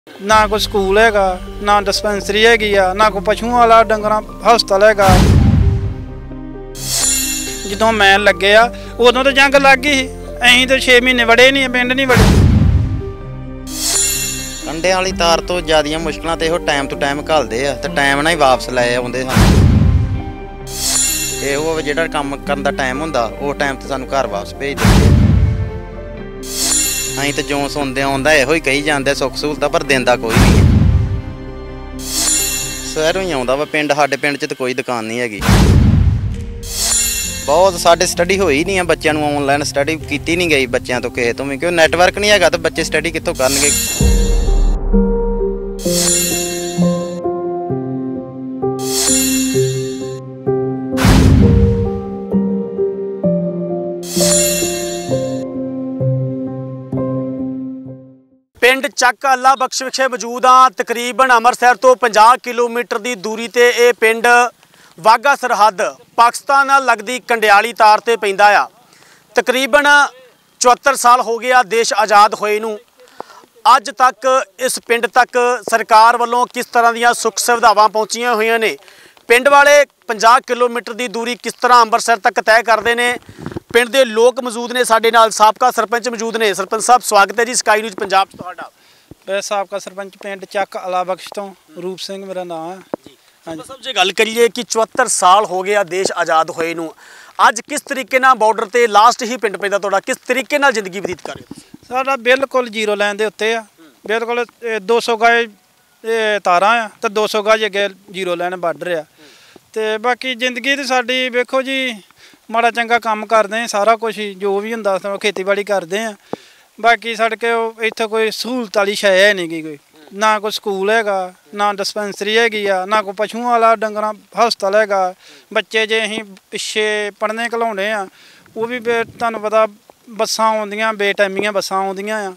ना कोई स्कूल हैगा, ना डिस्पेंसरी हैगी आ, ना कोई पशुओं वाला डंगर हस्पताल हैगा। ਜਦੋਂ ਮੈਂ ਲੱਗਿਆ ਉਦੋਂ ਤਾਂ ਜੰਗ ਲੱਗ ਗਈ। ਅਸੀਂ ਤਾਂ 6 ਮਹੀਨੇ ਵੜੇ ਨਹੀਂ, ਪਿੰਡ ਨਹੀਂ ਵੜੇ। ਕੰਡੇ ਵਾਲੀ ਤਾਰ ਤੋਂ ਜ਼ਿਆਦੀਆਂ ਮੁਸ਼ਕਲਾਂ ਤੇ ਇਹੋ ਟਾਈਮ ਤੋਂ ਟਾਈਮ ਘੱਲਦੇ ਆ ਤੇ ਟਾਈਮ ਨਾਲ ਹੀ ਵਾਪਸ ਲੈ ਆਉਂਦੇ ਸਾਨੂੰ। ਇਹੋ ਜਿਹੜਾ ਕੰਮ ਕਰਨ ਦਾ ਟਾਈਮ ਹੁੰਦਾ ਉਹ ਟਾਈਮ ਤੇ ਸਾਨੂੰ ਘਰ ਵਾਪਸ ਭੇਜ ਦਿੰਦੇ। ਅਸੀਂ ਤਾਂ ਜੋ ਸੁਣਦੇ ਆਉਂਦਾ ਇਹੋ ਹੀ ਕਹੀ ਜਾਂਦੇ ਸੁੱਖ ਸਹੂਲਤਾਂ, ਪਰ ਦਿੰਦਾ ਕੋਈ ਨਹੀਂ ਹੈ। ਸ਼ਹਿਰੋਂ ਹੀ ਆਉਂਦਾ ਵਾ ਪਿੰਡ। ਸਾਡੇ ਪਿੰਡ 'ਚ ਤਾਂ ਕੋਈ ਦੁਕਾਨ ਨਹੀਂ ਹੈਗੀ। ਬਹੁਤ ਸਾਡੇ ਸਟੱਡੀ ਹੋਈ ਨਹੀਂ ਆ, ਬੱਚਿਆਂ ਨੂੰ ਆਨਲਾਈਨ ਸਟੱਡੀ ਕੀਤੀ ਨਹੀਂ ਗਈ ਬੱਚਿਆਂ ਤੋਂ ਕਿਸੇ ਤੋਂ ਵੀ, ਕਿਉਂ ਨੈਟਵਰਕ ਨਹੀਂ ਹੈਗਾ ਤਾਂ ਬੱਚੇ ਸਟੱਡੀ ਕਿੱਥੋਂ ਕਰਨਗੇ। ਪਿੰਡ ਚੱਕ ਅੱਲਾ ਬਖਸ਼ ਵਿਖੇ ਮੌਜੂਦ ਹਾਂ। ਤਕਰੀਬਨ ਅੰਮ੍ਰਿਤਸਰ ਤੋਂ 50 ਕਿਲੋਮੀਟਰ ਦੀ ਦੂਰੀ ਤੇ ਇਹ ਪਿੰਡ ਵਾਘਾ ਸਰਹੱਦ ਪਾਕਿਸਤਾਨ ਨਾਲ ਲੱਗਦੀ ਕੰਡਿਆਲੀ ਤਾਰ ਤੇ ਪੈਂਦਾ ਆ। ਤਕਰੀਬਨ 74 ਸਾਲ ਹੋ ਗਏ ਆ ਦੇਸ਼ ਆਜ਼ਾਦ ਹੋਏ ਨੂੰ। ਅੱਜ ਤੱਕ ਇਸ ਪਿੰਡ ਤੱਕ ਸਰਕਾਰ ਵੱਲੋਂ ਕਿਸ ਤਰ੍ਹਾਂ ਦੀਆਂ ਸੁੱਖ ਸੁਵਿਧਾਵਾਂ ਪਹੁੰਚੀਆਂ ਹੋਈਆਂ ਨੇ। ਪਿੰਡ ਵਾਲੇ 50 ਕਿਲੋਮੀਟਰ ਦੀ ਦੂਰੀ ਕਿਸ ਤਰ੍ਹਾਂ ਅੰਮ੍ਰਿਤਸਰ ਤੱਕ ਤੈਅ ਕਰਦੇ ਨੇ। ਪਿੰਡ ਦੇ ਲੋਕ ਮੌਜੂਦ ਨੇ ਸਾਡੇ ਨਾਲ। ਸਾਬਕਾ ਸਰਪੰਚ ਮੌਜੂਦ ਨੇ। ਸਰਪੰਚ ਸਾਹਿਬ ਸਵਾਗਤ ਹੈ ਜੀ ਸਕਾਈ ਨਿਊਜ਼ ਪੰਜਾਬ 'ਚ ਤੁਹਾਡਾ। ਮੈਂ ਸਾਬਕਾ ਸਰਪੰਚ ਪਿੰਡ ਚੱਕ ਅੱਲਾ ਬਖਸ਼ ਤੋਂ ਰੂਪ ਸਿੰਘ ਮੇਰਾ ਨਾਮ ਹੈ। ਹਾਂਜੀ ਸਾਹਿਬ, ਜੇ ਗੱਲ ਕਰੀਏ ਕਿ 74 ਸਾਲ ਹੋ ਗਏ ਆ ਦੇਸ਼ ਆਜ਼ਾਦ ਹੋਏ ਨੂੰ, ਅੱਜ ਕਿਸ ਤਰੀਕੇ ਨਾਲ ਬਾਰਡਰ ਤੇ ਲਾਸਟ ਹੀ ਪਿੰਡ ਪੈਂਦਾ ਤੁਹਾਡਾ, ਕਿਸ ਤਰੀਕੇ ਨਾਲ ਜ਼ਿੰਦਗੀ ਬਤੀਤ ਕਰ ਰਹੇ ਹੋ? ਸਾਡਾ ਬਿਲਕੁਲ ਜ਼ੀਰੋ ਲਾਈਨ ਦੇ ਉੱਤੇ ਆ। ਬਿਲਕੁਲ 200 ਗਜ ਤਾਰਾਂ ਆ ਤੇ 200 ਗਜ ਅੱਗੇ ਜ਼ੀਰੋ ਲਾਈਨ ਬਾਰਡਰ ਆ। ਤੇ ਬਾਕੀ ਜ਼ਿੰਦਗੀ ਤੇ ਸਾਡੀ ਵੇਖੋ ਜੀ, ਮਾੜਾ ਚੰਗਾ ਕੰਮ ਕਰਦੇ ਹਾਂ, ਸਾਰਾ ਕੁਛ ਜੋ ਵੀ ਹੁੰਦਾ ਖੇਤੀਬਾੜੀ ਕਰਦੇ ਹਾਂ। ਬਾਕੀ ਸਾਡੇ ਕੋਲ ਇੱਥੇ ਕੋਈ ਸਹੂਲਤ ਵਾਲੀ ਸ਼ੈ ਹੈ ਨਹੀਂ ਗੀ, ਕੋਈ ਨਾ ਕੋਈ ਸਕੂਲ ਹੈਗਾ, ਨਾ ਡਿਸਪੈਂਸਰੀ ਹੈਗੀ ਆ, ਨਾ ਕੋਈ ਪਸ਼ੂਆਂ ਵਾਲਾ ਡੰਗਰ ਹਸਪਤਾਲ ਹੈਗਾ। ਬੱਚੇ ਜੇ ਅਸੀਂ ਪਿੱਛੇ ਪੜ੍ਹਨੇ ਘਲਾਉਂਦੇ ਆ, ਉਹ ਵੀ ਤੁਹਾਨੂੰ ਪਤਾ ਬੱਸਾਂ ਆਉਂਦੀਆਂ, ਬੇਟਾਈਮੀਆਂ ਬੱਸਾਂ ਆਉਂਦੀਆਂ ਆ।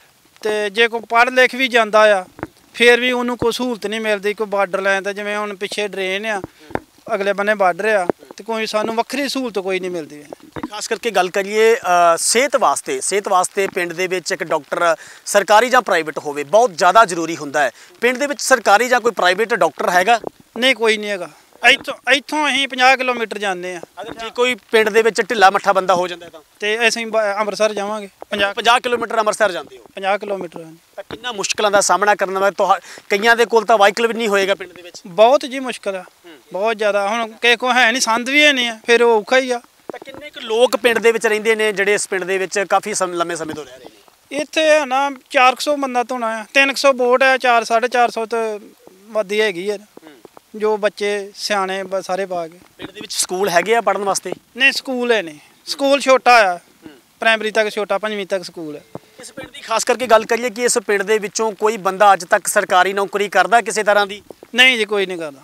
ਅਤੇ ਜੇ ਕੋਈ ਪੜ੍ਹ ਲਿਖ ਵੀ ਜਾਂਦਾ ਆ ਫਿਰ ਵੀ ਉਹਨੂੰ ਕੋਈ ਸਹੂਲਤ ਨਹੀਂ ਮਿਲਦੀ। ਕੋਈ ਬਾਰਡਰ ਲਾਈਨ 'ਤੇ ਜਿਵੇਂ ਹੁਣ ਪਿੱਛੇ ਡਰੇਨ ਆ, ਅਗਲੇ ਬੰਨੇ ਬਾਰਡਰ ਆ, ਤੇ ਕੋਈ ਸਾਨੂੰ ਵੱਖਰੀ ਸਹੂਲਤ ਕੋਈ ਨਹੀਂ ਮਿਲਦੀ ਹੈ। ਖਾਸ ਕਰਕੇ ਗੱਲ ਕਰੀਏ ਸਿਹਤ ਵਾਸਤੇ ਪਿੰਡ ਦੇ ਵਿੱਚ ਇੱਕ ਡਾਕਟਰ ਸਰਕਾਰੀ ਜਾਂ ਪ੍ਰਾਈਵੇਟ ਹੋਵੇ ਬਹੁਤ ਜ਼ਿਆਦਾ ਜ਼ਰੂਰੀ ਹੁੰਦਾ ਹੈ। ਪਿੰਡ ਦੇ ਵਿੱਚ ਸਰਕਾਰੀ ਜਾਂ ਕੋਈ ਪ੍ਰਾਈਵੇਟ ਡਾਕਟਰ ਹੈਗਾ? ਨਹੀਂ, ਕੋਈ ਨਹੀਂ ਹੈਗਾ। ਇੱਥੋਂ ਅਸੀਂ 50 ਕਿਲੋਮੀਟਰ ਜਾਂਦੇ ਆ। ਅਗਰ ਜੇ ਕੋਈ ਪਿੰਡ ਦੇ ਵਿੱਚ ਢਿੱਲਾ ਮੱਠਾ ਬੰਦਾ ਹੋ ਜਾਂਦਾ ਤੇ ਅਸੀਂ ਅੰਮ੍ਰਿਤਸਰ ਜਾਵਾਂਗੇ। 50 ਕਿਲੋਮੀਟਰ ਅੰਮ੍ਰਿਤਸਰ ਜਾਂਦੇ ਹੋ? 50 ਕਿਲੋਮੀਟਰ। ਤਾਂ ਕਿੰਨਾ ਮੁਸ਼ਕਲਾਂ ਦਾ ਸਾਹਮਣਾ ਕਰਨਾ ਵਾ ਕਈਆਂ ਦੇ ਕੋਲ ਤਾਂ ਵਾਹੀਕਲ ਵੀ ਨਹੀਂ ਹੋਏਗਾ ਪਿੰਡ ਦੇ ਵਿੱਚ। ਬਹੁਤ ਜੀ ਮੁਸ਼ਕਲ ਆ, ਬਹੁਤ ਜ਼ਿਆਦਾ। ਹੁਣ ਕਿਸੇ ਕੋਲ ਹੈ ਨਹੀਂ, ਸੰਦ ਵੀ ਹੈ ਨਹੀਂ ਆ, ਫਿਰ ਉਹ ਔਖਾ ਹੀ ਆ। ਤਾਂ ਕਿੰਨੇ ਕੁ ਲੋਕ ਪਿੰਡ ਦੇ ਵਿੱਚ ਰਹਿੰਦੇ ਨੇ ਜਿਹੜੇ ਇਸ ਪਿੰਡ ਦੇ ਵਿੱਚ ਕਾਫੀ ਲੰਮੇ ਸਮੇਂ ਤੋਂ ਰਹਿ ਰਹੇ ਨੇ? ਇੱਥੇ ਹੈ ਨਾ 400 ਬੰਦਾ ਧੋਣਾ ਆ, 300 ਵੋਟ ਹੈ, 400-450 ਤੋਂ ਵੱਧ ਹੈਗੀ ਹੈ। ਜੋ ਬੱਚੇ ਸਿਆਣੇ ਸਾਰੇ ਪਾ ਕੇ। ਪਿੰਡ ਦੇ ਵਿੱਚ ਸਕੂਲ ਹੈਗੇ ਆ ਪੜ੍ਹਨ ਵਾਸਤੇ? ਨਹੀਂ, ਸਕੂਲ ਹੈ ਨਹੀਂ। ਸਕੂਲ ਛੋਟਾ ਆ, ਪ੍ਰਾਇਮਰੀ ਤੱਕ ਛੋਟਾ, 5ਵੀਂ ਤੱਕ ਸਕੂਲ ਹੈ। ਇਸ ਪਿੰਡ ਦੀ ਖਾਸ ਕਰਕੇ ਗੱਲ ਕਰੀਏ ਕਿ ਇਸ ਪਿੰਡ ਦੇ ਵਿੱਚੋਂ ਕੋਈ ਬੰਦਾ ਅੱਜ ਤੱਕ ਸਰਕਾਰੀ ਨੌਕਰੀ ਕਰਦਾ ਕਿਸੇ ਤਰ੍ਹਾਂ ਦੀ? ਨਹੀਂ ਜੀ, ਕੋਈ ਨਹੀਂ ਕਰਦਾ।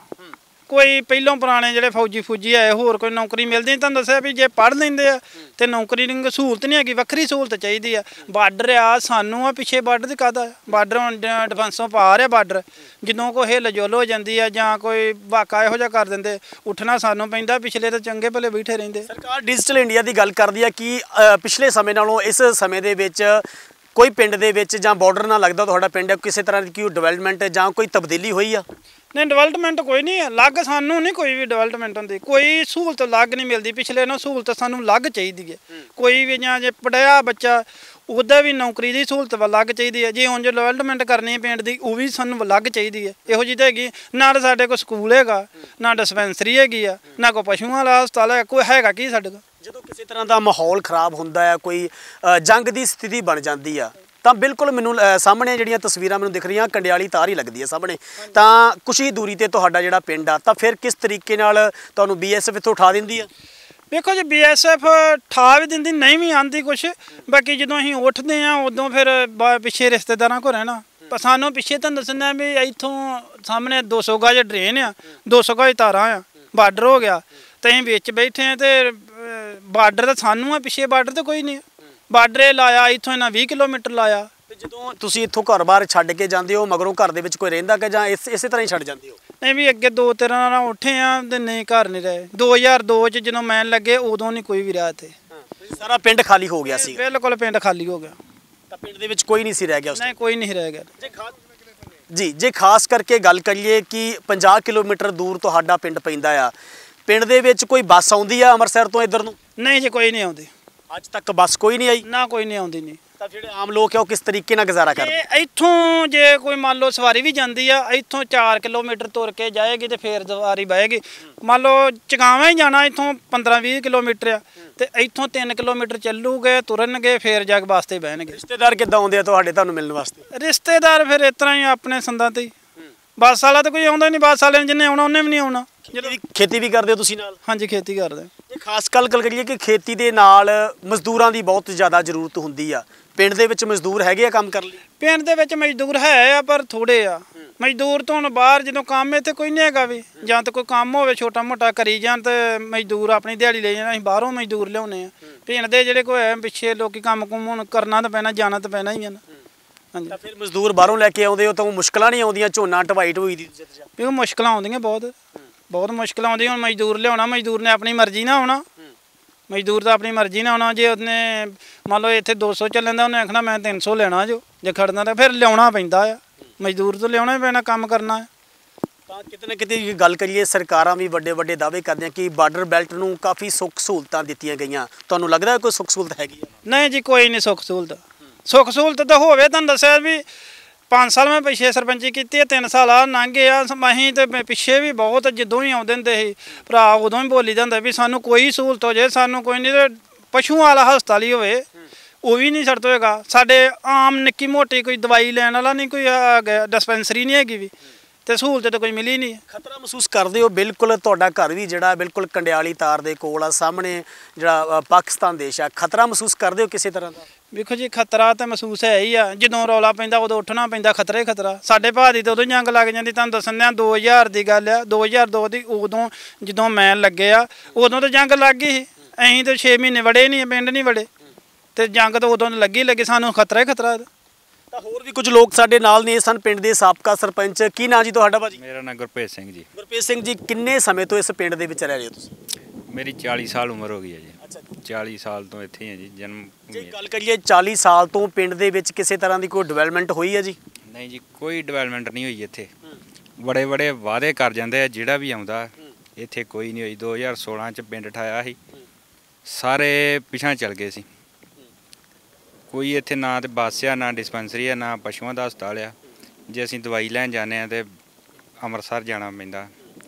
ਕੋਈ ਪਹਿਲੋਂ ਪੁਰਾਣੇ ਜਿਹੜੇ ਫੌਜੀ ਆਏ, ਹੋਰ ਕੋਈ ਨੌਕਰੀ ਮਿਲਦੀ ਨਹੀਂ। ਤੁਹਾਨੂੰ ਦੱਸਿਆ ਵੀ ਜੇ ਪੜ੍ਹ ਲੈਂਦੇ ਆ ਤੇ ਨੌਕਰੀ ਦੀ ਸਹੂਲਤ ਨਹੀਂ ਹੈਗੀ, ਵੱਖਰੀ ਸਹੂਲਤ ਚਾਹੀਦੀ ਆ। ਬਾਰਡਰ ਆ ਸਾਨੂੰ ਆ, ਪਿੱਛੇ ਬਾਰਡਰ ਦੀ ਕਾਹਦਾ ਬਾਰਡਰ? ਹੁਣ ਡਿਫੈਂਸੋਂ ਪਾ ਰਿਹਾ ਬਾਰਡਰ। ਜਦੋਂ ਕੋਈ ਹਿੱਲ ਜੁਲ ਹੋ ਜਾਂਦੀ ਆ ਜਾਂ ਕੋਈ ਵਾਕਾ ਇਹੋ ਜਿਹਾ ਕਰ ਦਿੰਦੇ, ਉੱਠਣਾ ਸਾਨੂੰ ਪੈਂਦਾ। ਪਿਛਲੇ ਤਾਂ ਚੰਗੇ ਭਲੇ ਬੈਠੇ ਰਹਿੰਦੇ। ਸਰਕਾਰ ਡਿਜੀਟਲ ਇੰਡੀਆ ਦੀ ਗੱਲ ਕਰਦੀ ਆ ਕਿ ਪਿਛਲੇ ਸਮੇਂ ਨਾਲੋਂ ਇਸ ਸਮੇਂ ਦੇ ਵਿੱਚ ਕੋਈ ਪਿੰਡ ਦੇ ਵਿੱਚ ਜਾਂ ਬਾਰਡਰ ਨਾਲ ਲੱਗਦਾ ਤੁਹਾਡਾ ਪਿੰਡ ਕਿਸੇ ਤਰ੍ਹਾਂ ਦੀ ਕੋਈ ਡਿਵੈਲਪਮੈਂਟ ਜਾਂ ਕੋਈ ਤਬਦੀਲੀ ਹੋਈ ਆ? ਨਹੀਂ, ਡਿਵੈਲਪਮੈਂਟ ਕੋਈ ਨਹੀਂ ਹੈ। ਲੱਗ ਸਾਨੂੰ ਨਹੀਂ ਕੋਈ ਵੀ ਡਿਵੈਲਪਮੈਂਟ ਹੁੰਦੀ, ਕੋਈ ਸਹੂਲਤ ਲੱਗ ਨਹੀਂ ਮਿਲਦੀ। ਪਿਛਲੇ ਨੂੰ ਸਹੂਲਤ ਸਾਨੂੰ ਲੱਗ ਚਾਹੀਦੀ ਹੈ। ਕੋਈ ਵੀ ਜਾਂ ਜੇ ਪੜ੍ਹਿਆ ਬੱਚਾ ਉਹਦਾ ਵੀ ਨੌਕਰੀ ਦੀ ਸਹੂਲਤ ਲੱਗ ਚਾਹੀਦੀ ਹੈ। ਜੇ ਉਂਝ ਡਿਵੈਲਪਮੈਂਟ ਕਰਨੀ ਹੈ ਪਿੰਡ ਦੀ, ਉਹ ਵੀ ਸਾਨੂੰ ਲੱਗ ਚਾਹੀਦੀ ਹੈ। ਇਹੋ ਜਿਹੀ ਤਾਂ ਹੈਗੀ ਨਾ, ਸਾਡੇ ਕੋਲ ਸਕੂਲ ਹੈਗਾ, ਨਾ ਡਿਸਪੈਂਸਰੀ ਹੈਗੀ ਆ, ਨਾ ਕੋਈ ਪਸ਼ੂਆਂ ਵਾਲਾ ਹਸਪਤਾਲ ਹੈ, ਕੋਈ ਹੈਗਾ ਕੀ ਸਾਡੇ ਕੋਲ? ਜਦੋਂ ਕਿਸੇ ਤਰ੍ਹਾਂ ਦਾ ਮਾਹੌਲ ਖਰਾਬ ਹੁੰਦਾ ਹੈ, ਕੋਈ ਜੰਗ ਦੀ ਸਥਿਤੀ ਬਣ ਜਾਂਦੀ ਆ, ਤਾਂ ਬਿਲਕੁਲ ਮੈਨੂੰ ਸਾਹਮਣੇ ਜਿਹੜੀਆਂ ਤਸਵੀਰਾਂ ਮੈਨੂੰ ਦਿਖ ਰਹੀਆਂ, ਕੰਡਿਆਲੀ ਤਾਰ ਹੀ ਲੱਗਦੀ ਹੈ ਸਾਹਮਣੇ। ਤਾਂ ਕੁਛ ਹੀ ਦੂਰੀ ਤੇ ਤੁਹਾਡਾ ਜਿਹੜਾ ਪਿੰਡ ਆ, ਤਾਂ ਫਿਰ ਕਿਸ ਤਰੀਕੇ ਨਾਲ ਤੁਹਾਨੂੰ BSF ਇੱਥੋਂ ਉਠਾ ਦਿੰਦੀ ਆ? ਵੇਖੋ ਜੀ, BSF ਠਾ ਵੀ ਦਿੰਦੀ, ਨਹੀਂ ਵੀ ਆਉਂਦੀ ਕੁਛ। ਬਾਕੀ ਜਦੋਂ ਅਸੀਂ ਉੱਠਦੇ ਹਾਂ ਉਦੋਂ ਫਿਰ ਪਿੱਛੇ ਰਿਸ਼ਤੇਦਾਰਾਂ ਕੋਲ ਰਹਿਣਾ। ਪਰ ਸਾਨੂੰ ਪਿੱਛੇ ਤਾਂ ਦੱਸਣਾ ਵੀ ਇੱਥੋਂ ਸਾਹਮਣੇ 200 ਗਜ ਡਰੇਨ ਆ, 200 ਗਜ ਤਾਰਾਂ ਆ, ਬਾਰਡਰ ਹੋ ਗਿਆ। ਤੇ ਅਸੀਂ ਵਿੱਚ ਬੈਠੇ ਹਾਂ ਤੇ ਬਾਰਡਰ ਤਾਂ ਸਾਨੂੰ ਆ, ਪਿੱਛੇ ਬਾਰਡਰ ਤਾਂ ਕੋਈ ਨਹੀਂ। ਬਾਰਡਰ ਲਾਇਆ ਇੱਥੋਂ ਇਹਨਾਂ 20 ਕਿਲੋਮੀਟਰ ਲਾਇਆ। ਤੇ ਜਦੋਂ ਤੁਸੀਂ ਇੱਥੋਂ ਘਰ-ਬਾਰ ਛੱਡ ਕੇ ਜਾਂਦੇ ਹੋ, ਮਗਰੋਂ ਘਰ ਦੇ ਵਿੱਚ ਕੋਈ ਰਹਿੰਦਾ ਕਿ ਜਾਂ ਇਸੇ ਤਰ੍ਹਾਂ ਹੀ ਛੱਡ ਜਾਂਦੇ ਹੋ? ਨਹੀਂ ਵੀ ਅੱਗੇ 2-3 ਨਾਲ ਉੱਠੇ ਆ ਤੇ ਨਹੀਂ, ਘਰ ਨਹੀਂ ਰਹੇ। 2002 'ਚ ਜਦੋਂ ਮੈਂ ਲੱਗੇ ਉਦੋਂ ਨਹੀਂ ਕੋਈ ਵੀ ਰਿਹਾ ਇੱਥੇ। ਸਾਰਾ ਪਿੰਡ ਖਾਲੀ ਹੋ ਗਿਆ ਸੀ? ਬਿਲਕੁਲ ਪਿੰਡ ਖਾਲੀ ਹੋ ਗਿਆ। ਤਾਂ ਪਿੰਡ ਦੇ ਵਿੱਚ ਕੋਈ ਨਹੀਂ ਸੀ ਰਹਿ ਗਿਆ ਉਸ? ਨਹੀਂ, ਕੋਈ ਨਹੀਂ ਰਹਿ ਗਿਆ। ਜੀ ਜੇ ਖਾਸ ਕਰਕੇ ਗੱਲ ਕਰੀਏ ਕਿ 50 ਕਿਲੋਮੀਟਰ ਦੂਰ ਤੁਹਾਡਾ ਪਿੰਡ ਪੈਂਦਾ ਆ, ਪਿੰਡ ਦੇ ਵਿੱਚ ਕੋਈ ਬੱਸ ਆਉਂਦੀ ਆ ਅੰਮ੍ਰਿਤਸਰ ਤੋਂ ਇੱਧਰ ਨੂੰ? ਨਹੀਂ ਜੀ, ਕੋਈ ਨਹੀਂ ਆਉਂਦੀ ਅੱਜ ਤੱਕ ਬੱਸ ਕੋਈ ਨਹੀਂ ਆਈ ਨਾ, ਕੋਈ ਨਹੀਂ ਆਉਂਦੀ ਨਹੀਂ। ਤਾਂ ਜਿਹੜੇ ਆਮ ਲੋਕ ਆ ਉਹ ਕਿਸ ਤਰੀਕੇ ਨਾਲ ਗੁਜ਼ਾਰਾ ਕਰਦੇ? ਇਹ ਇੱਥੋਂ ਜੇ ਕੋਈ ਮੰਨ ਲਓ ਸਵਾਰੀ ਵੀ ਜਾਂਦੀ ਆ, ਇੱਥੋਂ 4 ਕਿਲੋਮੀਟਰ ਤੁਰ ਕੇ ਜਾਏਗੀ ਤੇ ਫੇਰ ਸਵਾਰੀ ਬਹੇਗੀ। ਮੰਨ ਲਓ ਚਗਾਵਾਂ ਹੀ ਜਾਣਾ ਇੱਥੋਂ 15-20 ਕਿਲੋਮੀਟਰ ਆ, ਤੇ ਇੱਥੋਂ 3 ਕਿਲੋਮੀਟਰ ਚੱਲੂਗੇ, ਤੁਰਨਗੇ, ਫੇਰ ਜਾ ਕੇ ਬੱਸ ਤੇ ਬਹਿਣਗੇ। ਰਿਸ਼ਤੇਦਾਰ ਕਿੱਦਾਂ ਆਉਂਦੇ ਆ ਤੁਹਾਡੇ ਤੁਹਾਨੂੰ ਮਿਲਣ ਵਾਸਤੇ? ਰਿਸ਼ਤੇਦਾਰ ਫਿਰ ਇਸ ਤਰ੍ਹਾਂ ਹੀ ਆਪਣੇ ਸੰਦਾਂ ਤੇ ਹੀ। ਬੱਸ ਵਾਲਾ ਤਾਂ ਕੋਈ ਆਉਂਦਾ ਨਹੀਂ, ਬੱਸ ਵਾਲੇ ਨੇ ਜਿਹਨੇ ਆਉਣਾ ਉਹਨੇ ਵੀ ਨਹੀਂ ਆਉਣਾ। ਖੇਤੀ ਵੀ ਕਰਦੇ ਹੋ ਤੁਸੀਂ ਨਾਲ? ਹਾਂਜੀ, ਖੇਤੀ ਕਰਦੇ। ਇਹ ਖਾਸ ਗੱਲ ਕਰੀਏ ਕਿ ਖੇਤੀ ਦੇ ਨਾਲ ਮਜ਼ਦੂਰਾਂ ਦੀ ਬਹੁਤ ਜ਼ਿਆਦਾ ਜ਼ਰੂਰਤ ਹੁੰਦੀ ਆ, ਪਿੰਡ ਦੇ ਵਿੱਚ ਮਜ਼ਦੂਰ ਹੈਗੇ ਆ ਕੰਮ ਕਰਨ ਲਈ? ਪਿੰਡ ਦੇ ਵਿੱਚ ਮਜ਼ਦੂਰ ਹੈ ਆ, ਪਰ ਥੋੜੇ ਆ। ਮਜ਼ਦੂਰ ਤੋਂ ਹੁਣ ਬਾਹਰ ਜਦੋਂ ਕੰਮ ਇੱਥੇ ਕੋਈ ਨਹੀਂ ਹੈਗਾ ਵੀ, ਜਾਂ ਤਾਂ ਕੋਈ ਕੰਮ ਹੋਵੇ ਛੋਟਾ ਮੋਟਾ ਕਰੀ ਜਾਣ ਤੇ ਮਜ਼ਦੂਰ ਆਪਣੀ ਦਿਹਾੜੀ ਲੈ ਜਾਣਾ। ਅਸੀਂ ਬਾਹਰੋਂ ਮਜ਼ਦੂਰ ਲਿਆਉਂਦੇ ਆ। ਪਿੰਡ ਦੇ ਜਿਹੜੇ ਕੋਈ ਹੈ ਪਿੱਛੇ ਲੋਕੀ ਕੰਮ ਕੁੰਮ ਹੁਣ ਕਰਨਾ ਤਾਂ ਪੈਣਾ, ਜਾਣਾ ਤਾਂ ਪੈਣਾ ਹੀ ਆ ਨਾ। ਹਾਂਜੀ, ਤਾਂ ਫਿਰ ਮਜ਼ਦੂਰ ਬਾਹਰੋਂ ਲੈ ਕੇ ਆਉਂਦੇ ਹੋ ਤਾਂ ਮੁਸ਼ਕਲਾਂ ਨਹੀਂ ਆਉਂਦੀਆਂ? ਝੋਨਾ ਢਵਾਈ ਢੋਈ ਦੀ ਵੀ ਉਹ ਮੁਸ਼ਕਲਾਂ ਆਉਂਦੀਆਂ, ਬਹੁਤ ਮੁਸ਼ਕਲਾਂ ਆਉਂਦੀਆਂ। ਹੁਣ ਮਜ਼ਦੂਰ ਲਿਆਉਣਾ, ਮਜ਼ਦੂਰ ਨੇ ਆਪਣੀ ਮਰਜ਼ੀ ਨਾਲ ਆਉਣਾ। ਮਜ਼ਦੂਰ ਤਾਂ ਆਪਣੀ ਮਰਜ਼ੀ ਨਾਲ ਆਉਣਾ। ਜੇ ਉਹਨੇ ਮੰਨ ਲਓ ਇੱਥੇ 200 ਚੱਲਣ ਦਾ, ਉਹਨੇ ਆਖਣਾ ਮੈਂ 300 ਲੈਣਾ ਜੋ, ਜੇ ਖੜਨਾ ਤਾਂ ਫਿਰ ਲਿਆਉਣਾ ਪੈਂਦਾ ਆ। ਮਜ਼ਦੂਰ ਤੋਂ ਲਿਆਉਣਾ ਹੀ ਪੈਣਾ, ਕੰਮ ਕਰਨਾ ਹੈ। ਤਾਂ ਕਿਤੇ ਨਾ ਕਿਤੇ ਗੱਲ ਕਰੀਏ, ਸਰਕਾਰਾਂ ਵੀ ਵੱਡੇ ਵੱਡੇ ਦਾਅਵੇ ਕਰਦੀਆਂ ਕਿ ਬਾਰਡਰ ਬੈਲਟ ਨੂੰ ਕਾਫੀ ਸੁੱਖ ਸਹੂਲਤਾਂ ਦਿੱਤੀਆਂ ਗਈਆਂ। ਤੁਹਾਨੂੰ ਲੱਗਦਾ ਕੋਈ ਸੁੱਖ ਸਹੂਲਤ ਹੈਗੀ ਆ? ਨਹੀਂ ਜੀ, ਕੋਈ ਨਹੀਂ ਸੁੱਖ ਸਹੂਲਤ। ਸੁੱਖ ਸਹੂਲਤ ਤਾਂ ਹੋਵੇ, ਤੁਹਾਨੂੰ ਦੱਸਿਆ ਵੀ 5 ਸਾਲ ਮੈਂ ਪਿੱਛੇ ਸਰਪੰਚੀ ਕੀਤੀ ਹੈ, 3 ਸਾਲ ਆ ਲੰਘੇ ਆ। ਅਸੀਂ ਤੇ ਪਿੱਛੇ ਵੀ ਬਹੁਤ ਜਦੋਂ ਹੀ ਆਉਂਦੇ ਹੁੰਦੇ ਸੀ ਭਰਾ, ਉਦੋਂ ਹੀ ਬੋਲੀ ਜਾਂਦਾ ਵੀ ਸਾਨੂੰ ਕੋਈ ਸਹੂਲਤ ਹੋ ਜਾਏ, ਸਾਨੂੰ ਕੋਈ ਨਹੀਂ। ਤੇ ਪਸ਼ੂਆਂ ਵਾਲਾ ਹਸਪਤਾਲ ਹੀ ਹੋਵੇ, ਉਹ ਵੀ ਨਹੀਂ ਛੱਡ ਹੋਏਗਾ। ਸਾਡੇ ਆਮ ਨਿੱਕੀ ਮੋਟੀ ਕੋਈ ਦਵਾਈ ਲੈਣ ਵਾਲਾ ਨਹੀਂ, ਕੋਈ ਡਿਸਪੈਂਸਰੀ ਨਹੀਂ ਹੈਗੀ ਵੀ, ਤੇ ਸਹੂਲਤ ਤਾਂ ਕੋਈ ਮਿਲੀ ਨਹੀਂ। ਖਤਰਾ ਮਹਿਸੂਸ ਕਰਦੇ ਹੋ? ਬਿਲਕੁਲ ਤੁਹਾਡਾ ਘਰ ਵੀ ਜਿਹੜਾ ਬਿਲਕੁਲ ਕੰਡਿਆਲੀ ਤਾਰ ਦੇ ਕੋਲ ਆ, ਸਾਹਮਣੇ ਜਿਹੜਾ ਪਾਕਿਸਤਾਨ ਦੇਸ਼ ਆ, ਖਤਰਾ ਮਹਿਸੂਸ ਕਰਦੇ ਹੋ ਕਿਸੇ ਤਰ੍ਹਾਂ ਦਾ? ਵੇਖੋ ਜੀ, ਖਤਰਾ ਤਾਂ ਮਹਿਸੂਸ ਹੈ ਹੀ ਆ। ਜਦੋਂ ਰੌਲਾ ਪੈਂਦਾ ਉਦੋਂ ਉੱਠਣਾ ਪੈਂਦਾ, ਖਤਰਾ ਹੀ ਖਤਰਾ। ਸਾਡੇ ਭਾਅ ਦੀ ਤਾਂ ਉਦੋਂ ਜੰਗ ਲੱਗ ਜਾਂਦੀ। ਤੁਹਾਨੂੰ ਦੱਸਣ ਦਿਆਂ 2000 ਦੀ ਗੱਲ ਆ, 2002 ਦੀ। ਉਦੋਂ ਜਦੋਂ ਮੈਂ ਲੱਗੇ ਆ, ਉਦੋਂ ਤਾਂ ਜੰਗ ਲੱਗ ਗਈ ਸੀ। ਅਸੀਂ ਤਾਂ 6 ਮਹੀਨੇ ਵੜੇ ਨਹੀਂ, ਪਿੰਡ ਨਹੀਂ ਵੜੇ, ਤੇ ਜੰਗ ਤਾਂ ਉਦੋਂ ਲੱਗੀ। ਸਾਨੂੰ ਖਤਰਾ ਹੀ ਖਤਰਾ। ਤਾਂ ਹੋਰ ਵੀ ਕੁਝ ਲੋਕ ਸਾਡੇ ਨਾਲ ਨੇ ਸਨ, ਪਿੰਡ ਦੇ ਸਾਬਕਾ ਸਰਪੰਚ। ਕੀ ਨਾਂ ਜੀ ਤੁਹਾਡਾ ਭਾਜੀ? ਮੇਰਾ ਨਾਮ ਗੁਰਪ੍ਰੀਤ ਸਿੰਘ ਜੀ। ਗੁਰਪ੍ਰੀਤ ਸਿੰਘ ਜੀ, ਕਿੰਨੇ ਸਮੇਂ ਤੋਂ ਇਸ ਪਿੰਡ ਦੇ ਵਿੱਚ ਰਹਿ ਰਹੇ ਹੋ ਤੁਸੀਂ? ਮੇਰੀ 40 ਸਾਲ ਉਮਰ ਹੋ ਗਈ ਹੈ ਜੀ। ਅੱਛਾ, 40 ਸਾਲ ਤੋਂ ਇੱਥੇ ਹੀ ਹਾਂ ਜੀ, ਜਨਮ। ਜੇ ਗੱਲ ਕਰੀਏ 40 ਸਾਲ ਤੋਂ ਪਿੰਡ ਦੇ ਵਿੱਚ ਕਿਸੇ ਤਰ੍ਹਾਂ ਦੀ ਕੋਈ ਡਿਵੈਲਪਮੈਂਟ ਹੋਈ ਹੈ ਜੀ? ਨਹੀਂ ਜੀ, ਕੋਈ ਡਿਵੈਲਪਮੈਂਟ ਨਹੀਂ ਹੋਈ ਇੱਥੇ। ਬੜੇ ਬੜੇ ਵਾਅਦੇ ਕਰ ਜਾਂਦੇ ਆ ਜਿਹੜਾ ਵੀ ਆਉਂਦਾ, ਇੱਥੇ ਕੋਈ ਨਹੀਂ ਹੋਈ। 2016 ਚ ਪਿੰਡ ਠਾਇਆ ਸੀ, ਸਾਰੇ ਪਿਛਾਂ ਚੱਲ ਗਏ ਸੀ। ਕੋਈ ਇੱਥੇ ਨਾ ਤੇ ਬੱਸ ਆ, ਨਾ ਡਿਸਪੈਂਸਰੀ ਆ, ਨਾ ਪਸ਼ੂਆਂ ਦਾ ਹਸਪਤਾਲ ਆ। ਜੇ ਅਸੀਂ ਦਵਾਈ ਲੈਣ ਜਾਂਦੇ ਆ ਤੇ ਅੰਮ੍ਰਿਤਸਰ ਜਾਣਾ ਪੈਂਦਾ।